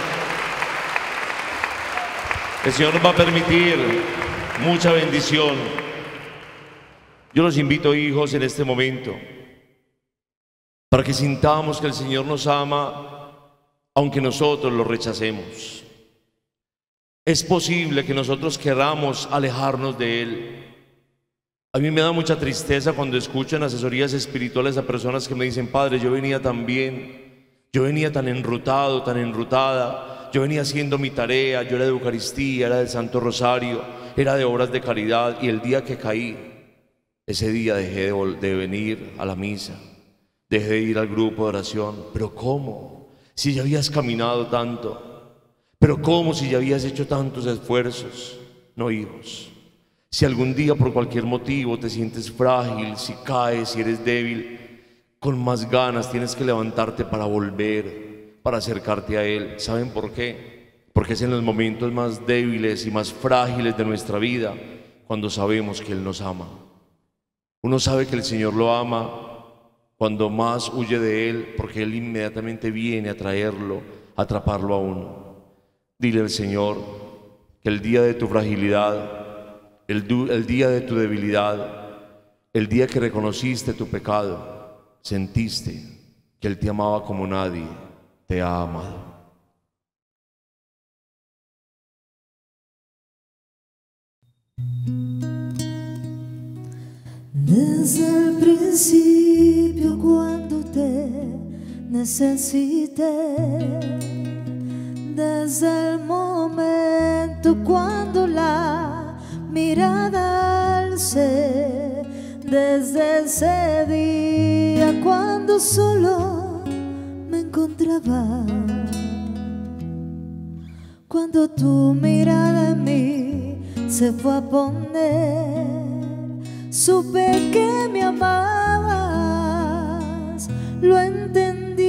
El Señor nos va a permitir mucha bendición. Yo los invito, hijos, en este momento, para que sintamos que el Señor nos ama, aunque nosotros lo rechacemos. Es posible que nosotros queramos alejarnos de Él. A mí me da mucha tristeza cuando escucho en asesorías espirituales a personas que me dicen: Padre, yo venía tan bien, yo venía tan enrutado, tan enrutada, yo venía haciendo mi tarea, yo era de Eucaristía, era del Santo Rosario, era de obras de caridad, y el día que caí, ese día dejé de, de venir a la misa, dejé de ir al grupo de oración. ¿Pero cómo? Si ya habías caminado tanto. ¿Pero cómo? Si ya habías hecho tantos esfuerzos. No, hijos. Si algún día por cualquier motivo te sientes frágil, si caes, si eres débil, con más ganas tienes que levantarte para volver, para acercarte a Él. ¿Saben por qué? Porque es en los momentos más débiles y más frágiles de nuestra vida cuando sabemos que Él nos ama. Uno sabe que el Señor lo ama cuando más huye de Él, porque Él inmediatamente viene a traerlo, a atraparlo a uno. Dile al Señor que el día de tu fragilidad, El, el día de tu debilidad, el día que reconociste tu pecado, sentiste que Él te amaba como nadie te ha amado. Desde el principio, cuando te necesité, desde el momento cuando la mirada alcé, desde ese día cuando solo me encontraba, cuando tu mirada en mí se fue a poner, supe que me amabas, lo entendí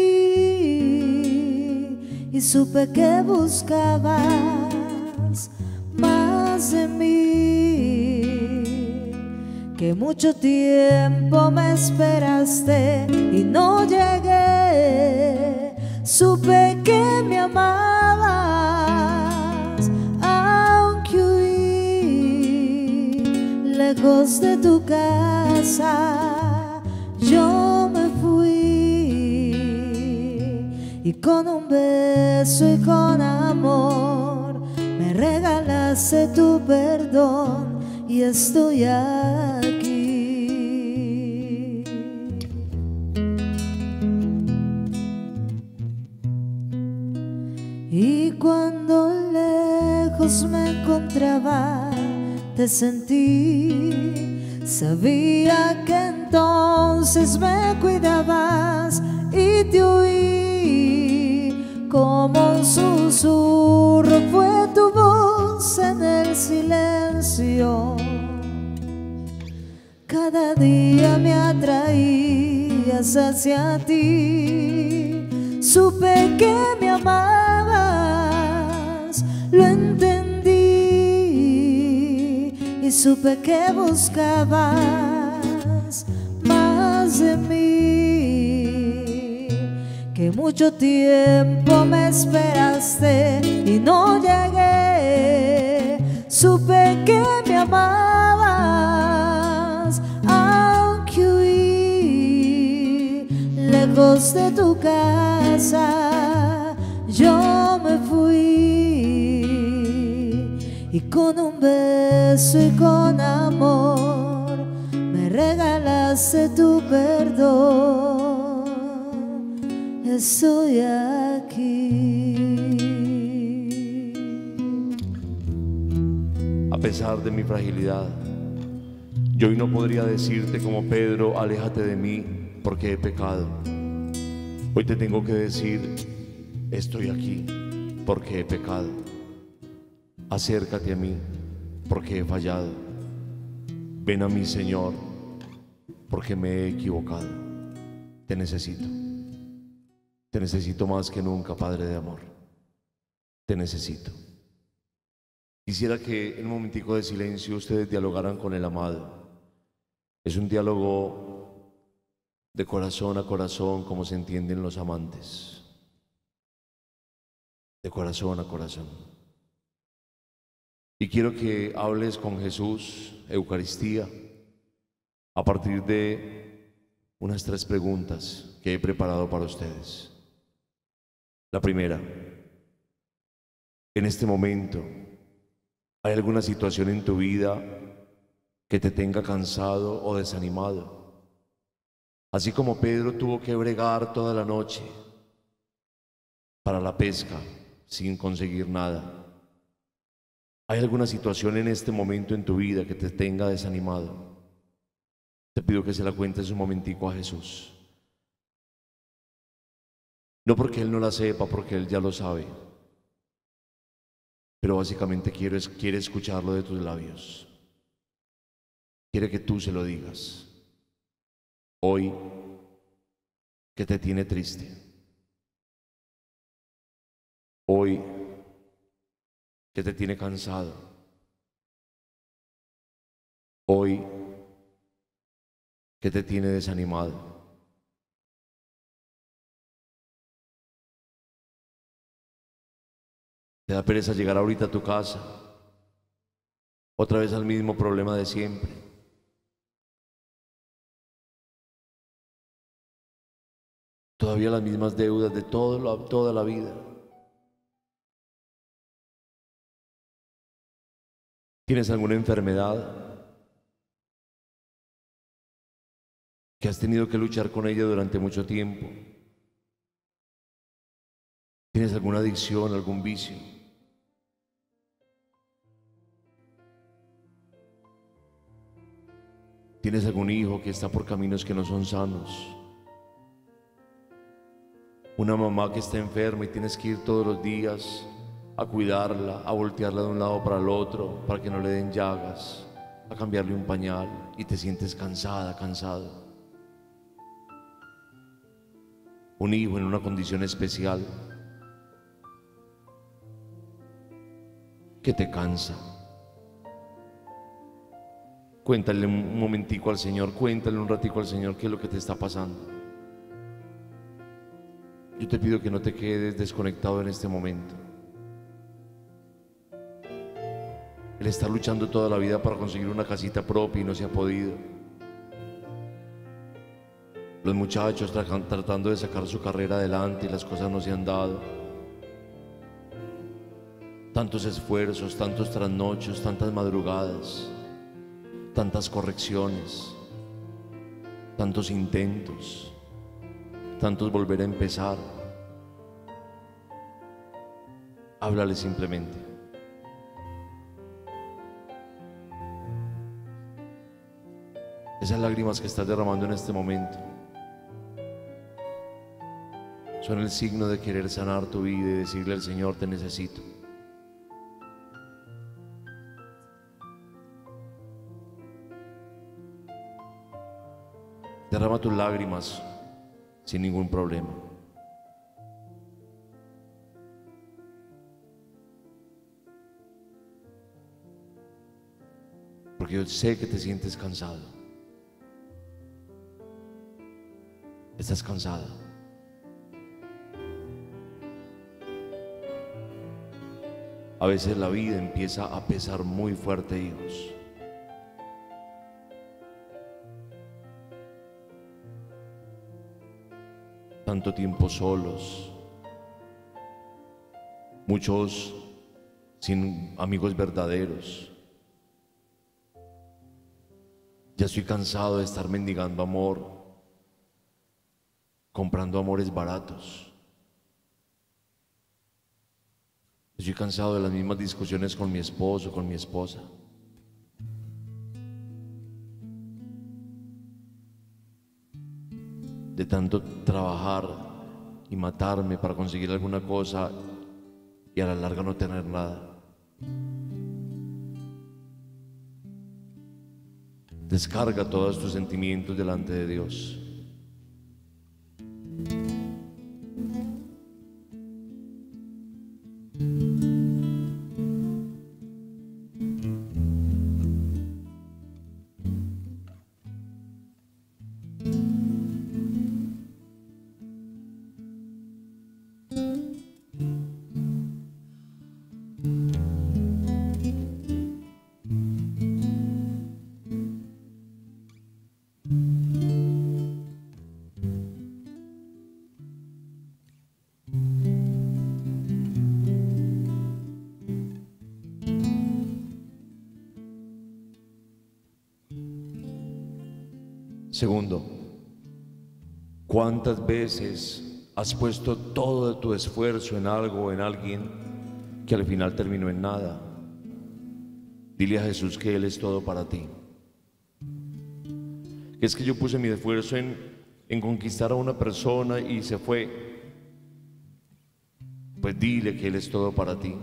y supe que buscabas más de mí, que mucho tiempo me esperaste y no llegué. Supe que me amabas, aunque huí lejos de tu casa, yo me fui, y con un beso y con amor me regalaste tu perdón y estoy aquí. Y cuando lejos me encontraba, te sentí, sabía que entonces me cuidabas y te oí como un susurro, fue tu voz en el silencio. Cada día me atraías hacia ti, supe que me amabas, lo entendí supe que buscabas más de mí, que mucho tiempo me esperaste y no llegué. Supe que me amabas, aunque huí lejos de tu casa. Yo me fui y con un beso y con amor me regalaste tu perdón. Estoy aquí. A pesar de mi fragilidad, yo hoy no podría decirte como Pedro, aléjate de mí porque he pecado. Hoy te tengo que decir, estoy aquí porque he pecado. Acércate a mí porque he fallado. Ven a mí, Señor, porque me he equivocado. Te necesito. Te necesito más que nunca, Padre de amor. Te necesito. Quisiera que en un momentico de silencio ustedes dialogaran con el amado. Es un diálogo de corazón a corazón, como se entienden los amantes. De corazón a corazón. Y quiero que hables con Jesús, Eucaristía, a partir de unas tres preguntas que he preparado para ustedes. La primera, en este momento, ¿hay alguna situación en tu vida que te tenga cansado o desanimado? Así como Pedro tuvo que bregar toda la noche para la pesca sin conseguir nada. ¿Hay alguna situación en este momento en tu vida que te tenga desanimado? Te pido que se la cuentes un momentico a Jesús. No porque Él no la sepa, porque Él ya lo sabe. Pero básicamente quiere, quiere escucharlo de tus labios. Quiere que tú se lo digas. Hoy, que te tiene triste. Hoy, que te tiene cansado. Hoy, que te tiene desanimado. Te da pereza llegar ahorita a tu casa, otra vez al mismo problema de siempre. Todavía las mismas deudas de todo la, toda la vida. ¿Tienes alguna enfermedad que has tenido que luchar con ella durante mucho tiempo? ¿Tienes alguna adicción, algún vicio? ¿Tienes algún hijo que está por caminos que no son sanos? Una mamá que está enferma y tienes que ir todos los días a cuidarla, a voltearla de un lado para el otro para que no le den llagas, a cambiarle un pañal y te sientes cansada, cansado. Un hijo en una condición especial que te cansa. Cuéntale un momentico al Señor, cuéntale un ratico al Señor qué es lo que te está pasando. Yo te pido que no te quedes desconectado en este momento. Él está luchando toda la vida para conseguir una casita propia y no se ha podido. Los muchachos tra- tratando de sacar su carrera adelante y las cosas no se han dado. Tantos esfuerzos, tantos trasnochos, tantas madrugadas, tantas correcciones, tantos intentos, tantos volver a empezar. Háblale simplemente. Esas lágrimas que estás derramando en este momento son el signo de querer sanar tu vida y decirle al Señor, te necesito. Derrama tus lágrimas sin ningún problema. porque porque yo sé que te sientes cansado. Estás cansada. A veces la vida empieza a pesar muy fuerte, hijos. Tanto tiempo solos, muchos sin amigos verdaderos. Ya estoy cansado de estar mendigando amor, comprando amores baratos. Estoy cansado de las mismas discusiones con mi esposo, con mi esposa. De tanto trabajar y matarme para conseguir alguna cosa y a la larga no tener nada. Descarga todos tus sentimientos delante de Dios. Segundo, ¿cuántas veces has puesto todo tu esfuerzo en algo o en alguien que al final terminó en nada? Dile a Jesús que Él es todo para ti. Es que yo puse mi esfuerzo en, en conquistar a una persona y se fue. Pues dile que Él es todo para ti.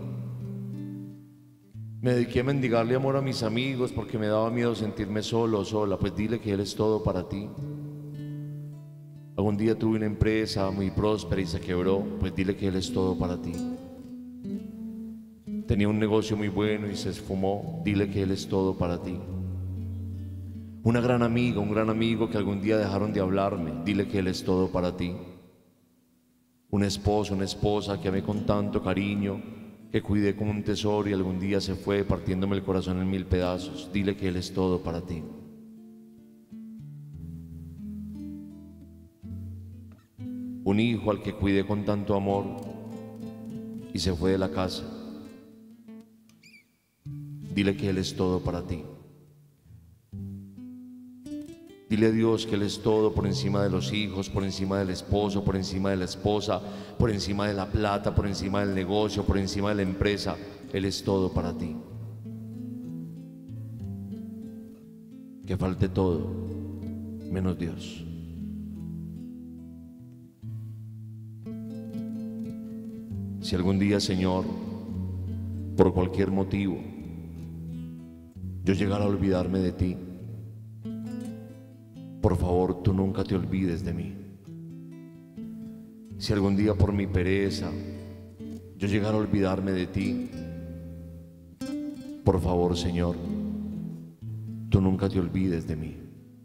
Me dediqué a mendigarle amor a mis amigos porque me daba miedo sentirme solo o sola. Pues dile que Él es todo para ti. Algún día tuve una empresa muy próspera y se quebró. Pues dile que Él es todo para ti. Tenía un negocio muy bueno y se esfumó. Dile que Él es todo para ti. Una gran amiga, un gran amigo que algún día dejaron de hablarme. Dile que Él es todo para ti. Un esposo, una esposa que amé con tanto cariño, que cuidé como un tesoro y algún día se fue partiéndome el corazón en mil pedazos. Dile que Él es todo para ti. Un hijo al que cuidé con tanto amor y se fue de la casa. Dile que Él es todo para ti. Dile a Dios que Él es todo por encima de los hijos, por encima del esposo, por encima de la esposa, por encima de la plata, por encima del negocio, por encima de la empresa. Él es todo para ti. Que falte todo, menos Dios. Si algún día, Señor, por cualquier motivo, yo llegara a olvidarme de ti, por favor, tú nunca te olvides de mí. Si algún día por mi pereza yo llegara a olvidarme de ti, por favor, Señor, tú nunca te olvides de mí.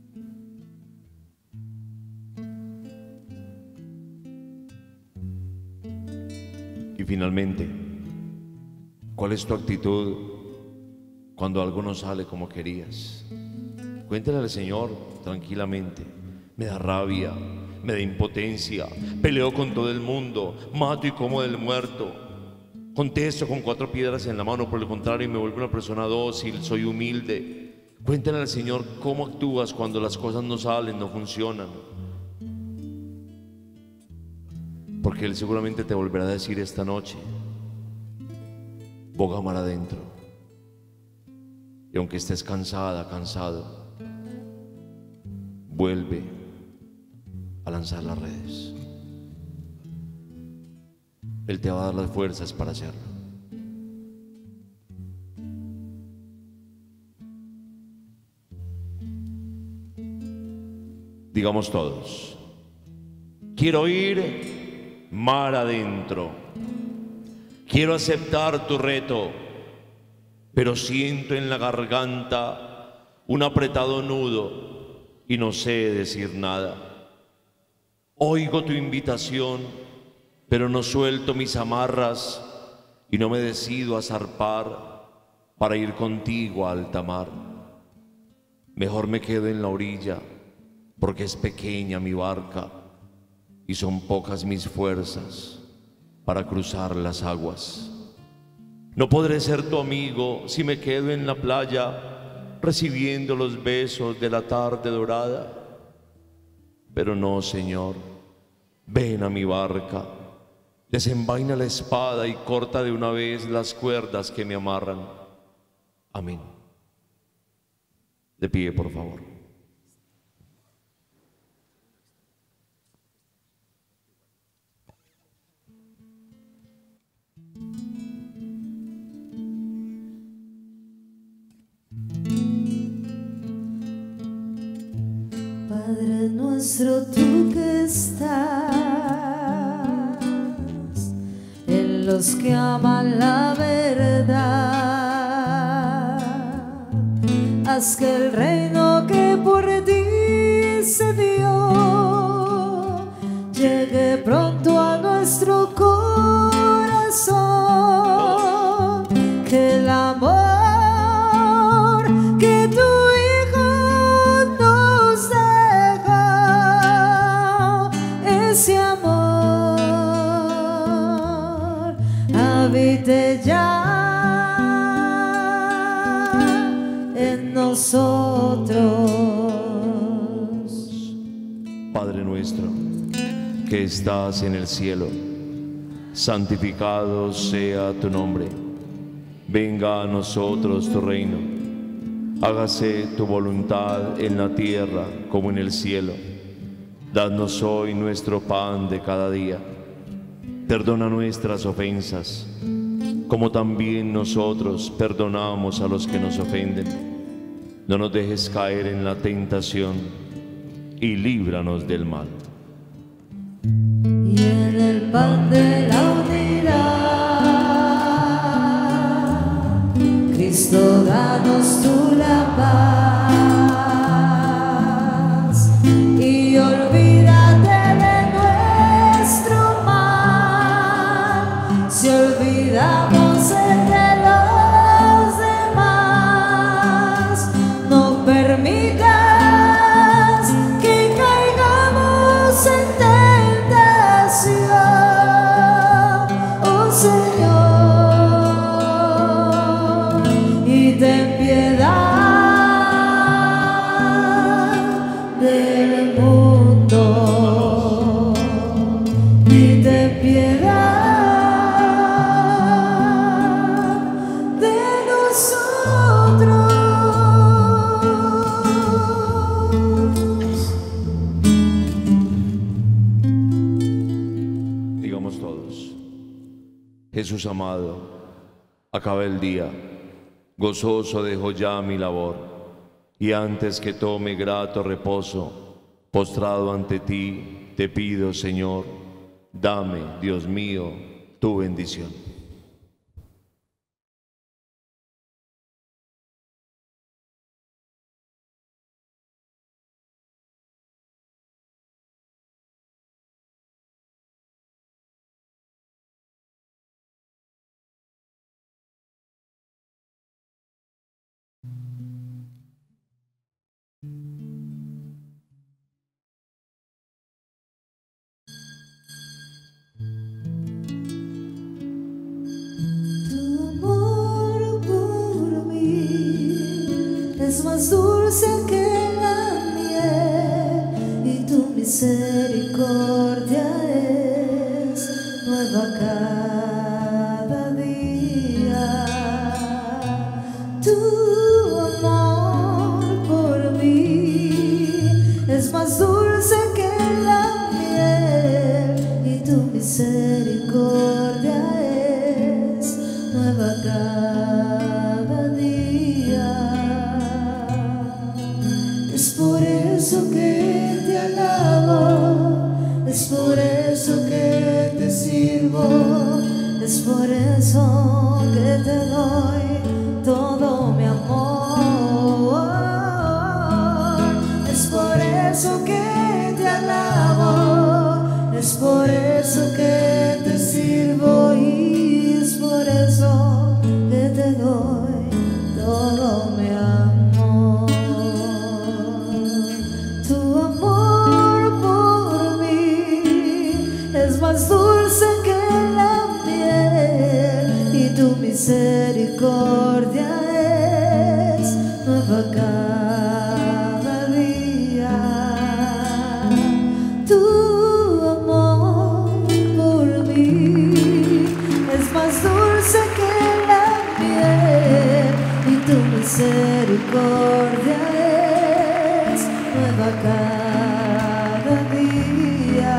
Y finalmente, ¿cuál es tu actitud cuando algo no sale como querías? Cuéntale al Señor tranquilamente. Me da rabia, me da impotencia, peleo con todo el mundo, mato y como del muerto, contesto con cuatro piedras en la mano. Por el contrario, me vuelvo una persona dócil, soy humilde. Cuéntale al Señor cómo actúas cuando las cosas no salen, no funcionan, porque Él seguramente te volverá a decir esta noche: boga mar adentro. Y aunque estés cansada, cansado, vuelve a lanzar las redes. Él te va a dar las fuerzas para hacerlo. Digamos todos: quiero ir mar adentro. Quiero aceptar tu reto, pero siento en la garganta un apretado nudo y no sé decir nada. Oigo tu invitación, pero no suelto mis amarras y no me decido a zarpar para ir contigo a alta mar. Mejor me quedo en la orilla, porque es pequeña mi barca y son pocas mis fuerzas para cruzar las aguas. No podré ser tu amigo si me quedo en la playa recibiendo los besos de la tarde dorada. Pero no, Señor, ven a mi barca, desenvaina la espada y corta de una vez las cuerdas que me amarran. Amén. De pie, por favor. Padre nuestro, tú que estás en los que aman la verdad, haz que el reino que por ti se dio llegue pronto a nuestro corazón, que el amor que tu ese amor habite ya en nosotros. Padre nuestro, que estás en el cielo, santificado sea tu nombre. Venga a nosotros tu reino. Hágase tu voluntad en la tierra como en el cielo. Danos hoy nuestro pan de cada día. Perdona nuestras ofensas, como también nosotros perdonamos a los que nos ofenden. No nos dejes caer en la tentación y líbranos del mal. Y en el pan de la unidad, Cristo, danos tú la paz y olvídate de nuestro mal, si olvidamos el de los demás. No permitas que caigamos en tentación, oh Señor, y ten piedad del mundo, y ten piedad de nosotros. Digamos todos: Jesús amado, acaba el día, gozoso dejo ya mi labor, y antes que tome grato reposo, postrado ante ti, te pido, Señor, dame, Dios mío, tu bendición. Tu amor por mí es más dulce que la miel, y tu misericordia es nueva cada día. Tu amor por mí es más dulce que la miel, y tu misericordia es nueva cada día. Es por eso que te alabo, es por eso que te sirvo, es por eso que te doy todo mi amor. es por eso que te sirvo y es por eso que te doy todo mi amor. Tu amor por mí es más dulce que la miel y tu misericordia es nueva cada día. Tu amor por mí es más dulce que la miel y tu misericordia es nueva cada día.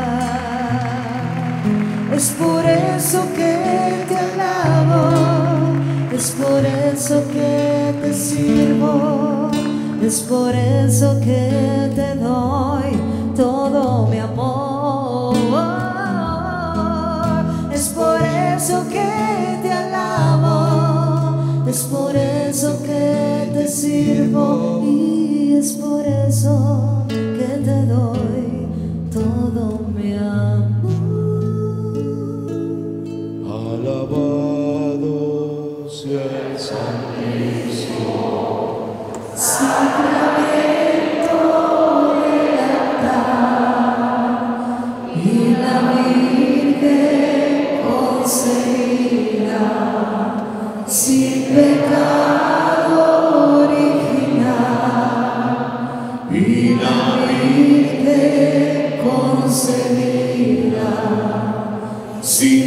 Es por eso que te alabo, es por eso que te sirvo, es por eso que te doy todo mi amor. Es por eso que te alabo, es por eso que te sirvo y es por eso que te doy todo mi amor. Alabado sea el Santísimo Sacramento del altar y la Virgen concebida sin pecado original y la Virgen concebida sin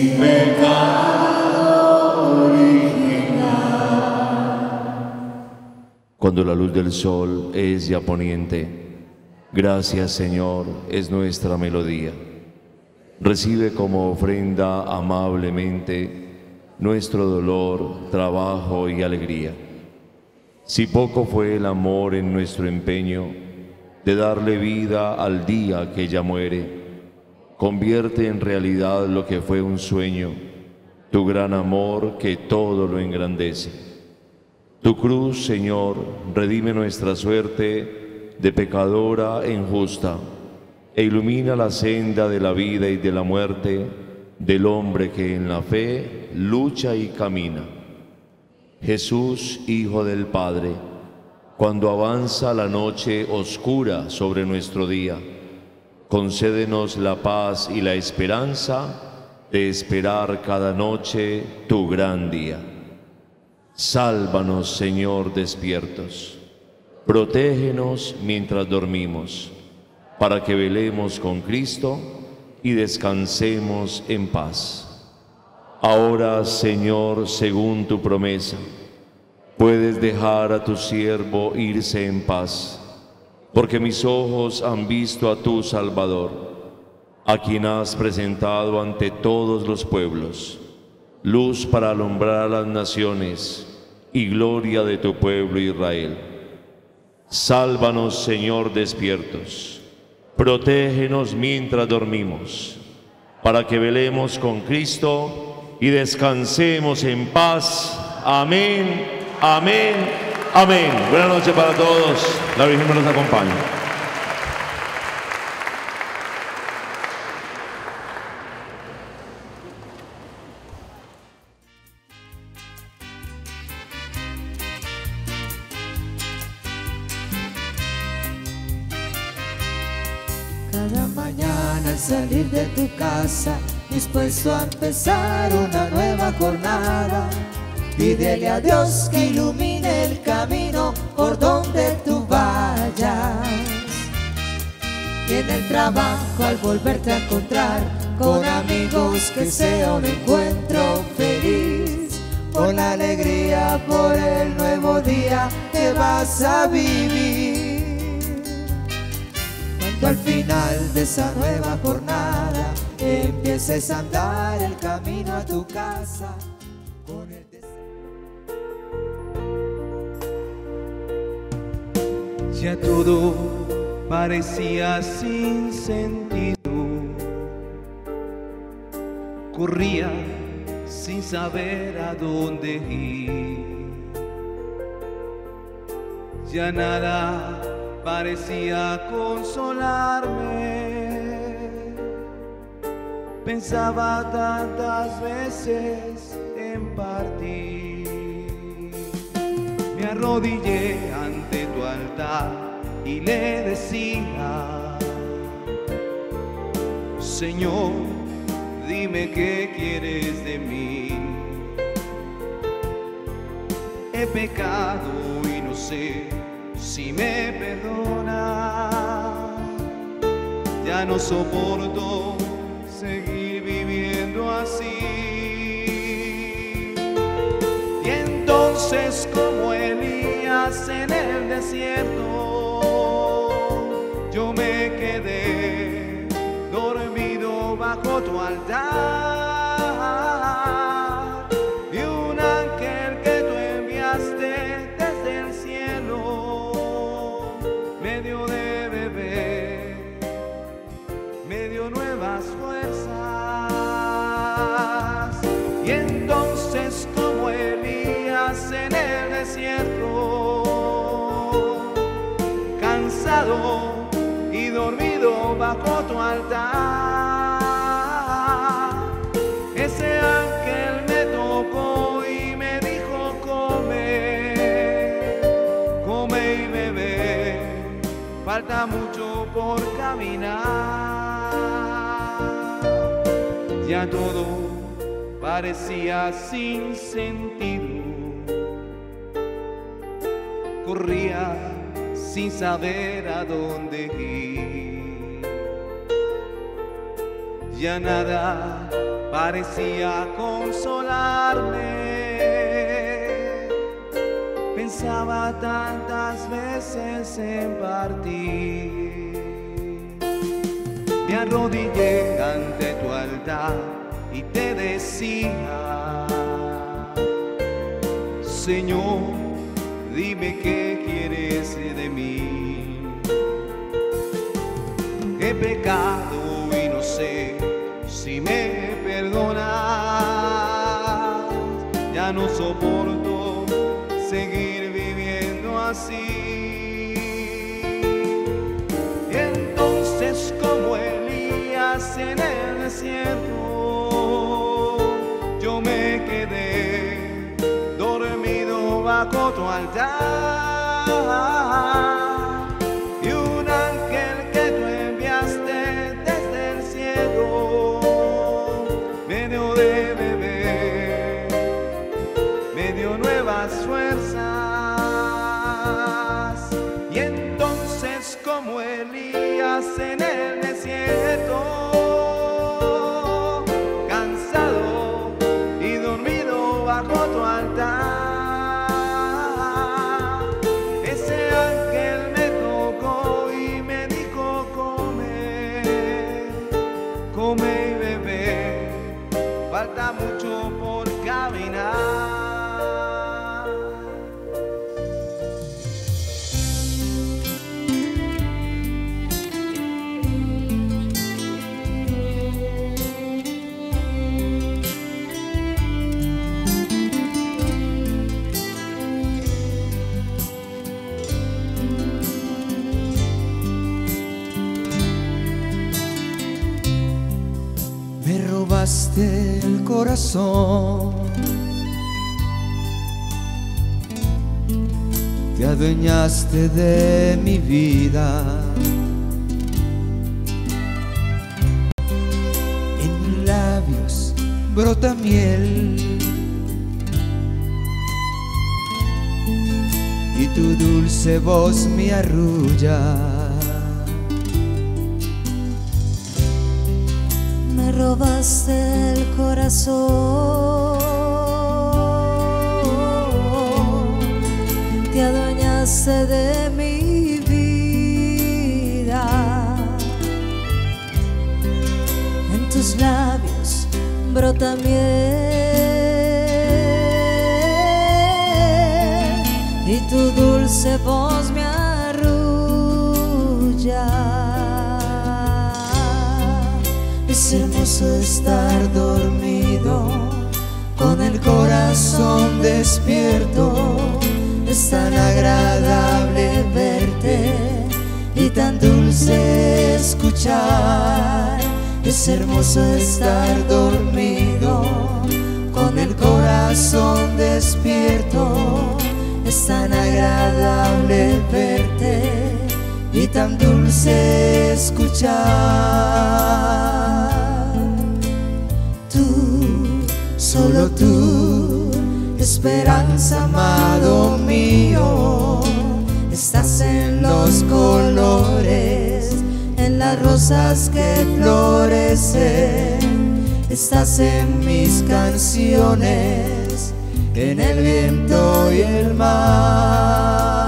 pecado original. Cuando la luz del sol es ya poniente, gracias Señor es nuestra melodía. Recibe como ofrenda amablemente nuestro dolor, trabajo y alegría. Si poco fue el amor en nuestro empeño de darle vida al día que ya muere, convierte en realidad lo que fue un sueño, tu gran amor que todo lo engrandece. Tu cruz, Señor, redime nuestra suerte de pecadora e injusta, e ilumina la senda de la vida y de la muerte del hombre que en la fe lucha y camina. Jesús, Hijo del Padre, cuando avanza la noche oscura sobre nuestro día, concédenos la paz y la esperanza de esperar cada noche tu gran día. Sálvanos, Señor, despiertos. Protégenos mientras dormimos, para que velemos con Cristo y descansemos en paz. Ahora, Señor, según tu promesa, puedes dejar a tu siervo irse en paz, porque mis ojos han visto a tu Salvador, a quien has presentado ante todos los pueblos, luz para alumbrar a las naciones y gloria de tu pueblo Israel. Sálvanos, Señor, despiertos. Protégenos mientras dormimos, para que velemos con Cristo y descansemos en paz. Amén, amén, amén. Buenas noches para todos. La Virgen nos acompaña. Cada mañana al salir de tu casa, dispuesto a empezar una nueva jornada, pídele a Dios que ilumine el camino por donde tú vayas. Y en el trabajo al volverte a encontrar con amigos, que sea un encuentro feliz, con la alegría por el nuevo día que vas a vivir. Cuando al final de esa nueva jornada empieces a andar el camino a tu casa con el deseo. Ya todo parecía sin sentido, corría sin saber a dónde ir, ya nada parecía consolarme, Pensaba tantas veces en partir. Me arrodillé ante tu altar y le decía: Señor, dime qué quieres de mí. He pecado y no sé si me perdonas. Ya no soporto seguir viviendo así. Y entonces, como Elías en el desierto, yo me quedé dormido bajo tu altar. Y un ángel que tú enviaste desde el cielo me dio de beber, me dio nuevas fuerzas. Y entonces, como Elías en el desierto, cansado y dormido bajo tu altar, ese ángel me tocó y me dijo: come, come y bebe, falta mucho por caminar. Ya todo parecía sin sentido, corría sin saber a dónde ir. Ya nada parecía consolarme. Pensaba tantas veces en partir. Me arrodillé ante tu altar y te decía: Señor, dime qué quieres de mí. He pecado y no sé si me perdonas. Ya no soporto seguir viviendo así. Y entonces, como Elías en el desierto, yo me quedé dormido bajo tu altar. Y un ángel que tú enviaste desde el cielo me dio de beber, me dio nuevas fuerzas. Y entonces, como Elías en el desierto, cansado y dormido bajo tu altar, ese ángel me tocó y me dijo: come, come y bebe, falta mucho por caminar. Me robaste el corazón, te adueñaste de mi vida. En mis labios brota miel y tu dulce voz me arrulla. Me robaste el corazón, te adueñaste de mi vida. En tus labios brota miel y tu dulce voz me arrulla. Es hermoso estar dormido con el corazón despierto. Es tan agradable verte y tan dulce escuchar Es hermoso estar dormido con el corazón despierto. Es tan agradable verte y tan dulce escuchar. Tú, solo tú, esperanza, amado mío, estás en los colores, en las rosas que florecen, estás en mis canciones, en el viento y el mar.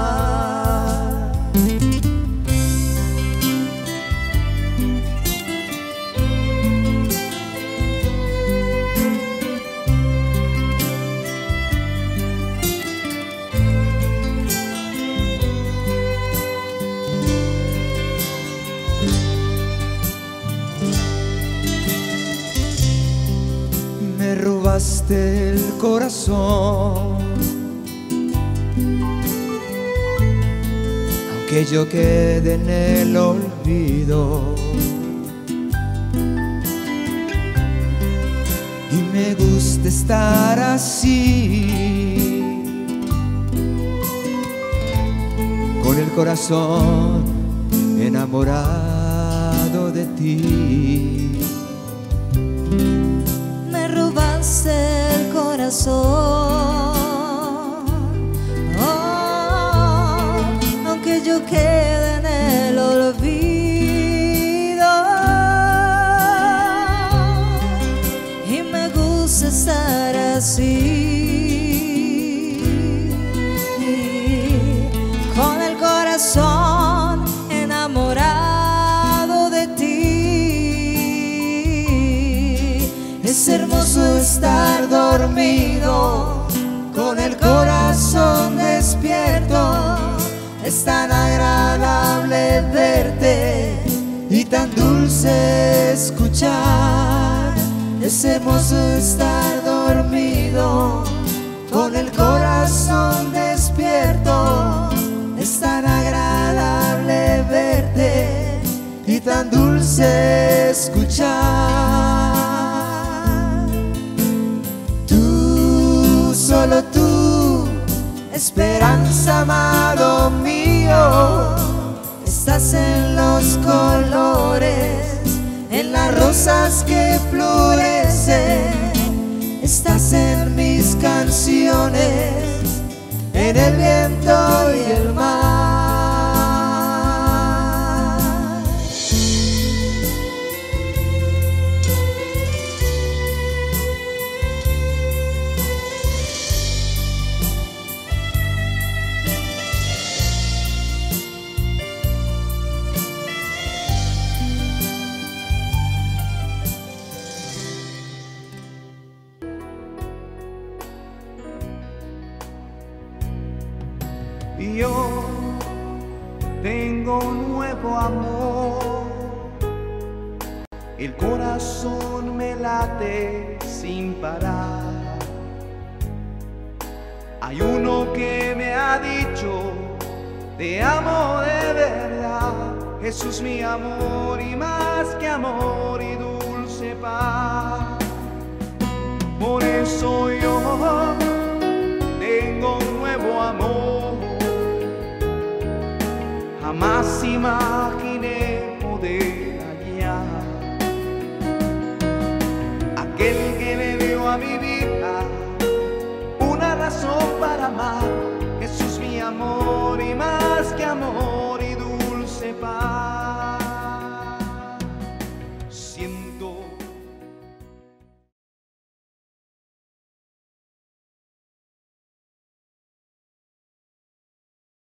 Me robaste el corazón, aunque yo quede en el olvido, y me gusta estar así, con el corazón enamorado de ti. El corazón, oh, aunque yo quede en el olvido, y me gusta estar así, con el corazón enamorado de ti. Es hermoso estar dormido con el corazón despierto. Es tan agradable verte y tan dulce escuchar. Es hermoso estar dormido con el corazón despierto. Es tan agradable verte y tan dulce escuchar. Solo tú, esperanza, amado mío, estás en los colores, en las rosas que florecen, estás en mis canciones, en el viento y el mar. Yo tengo un nuevo amor, el corazón me late sin parar. Hay uno que me ha dicho, te amo de verdad, Jesús mi amor y más que amor y dulce paz. Por eso yo tengo un nuevo amor, jamás imaginé poder hallar. Aquel que me dio a mi vida una razón para amar, Jesús mi amor y más que amor y dulce paz.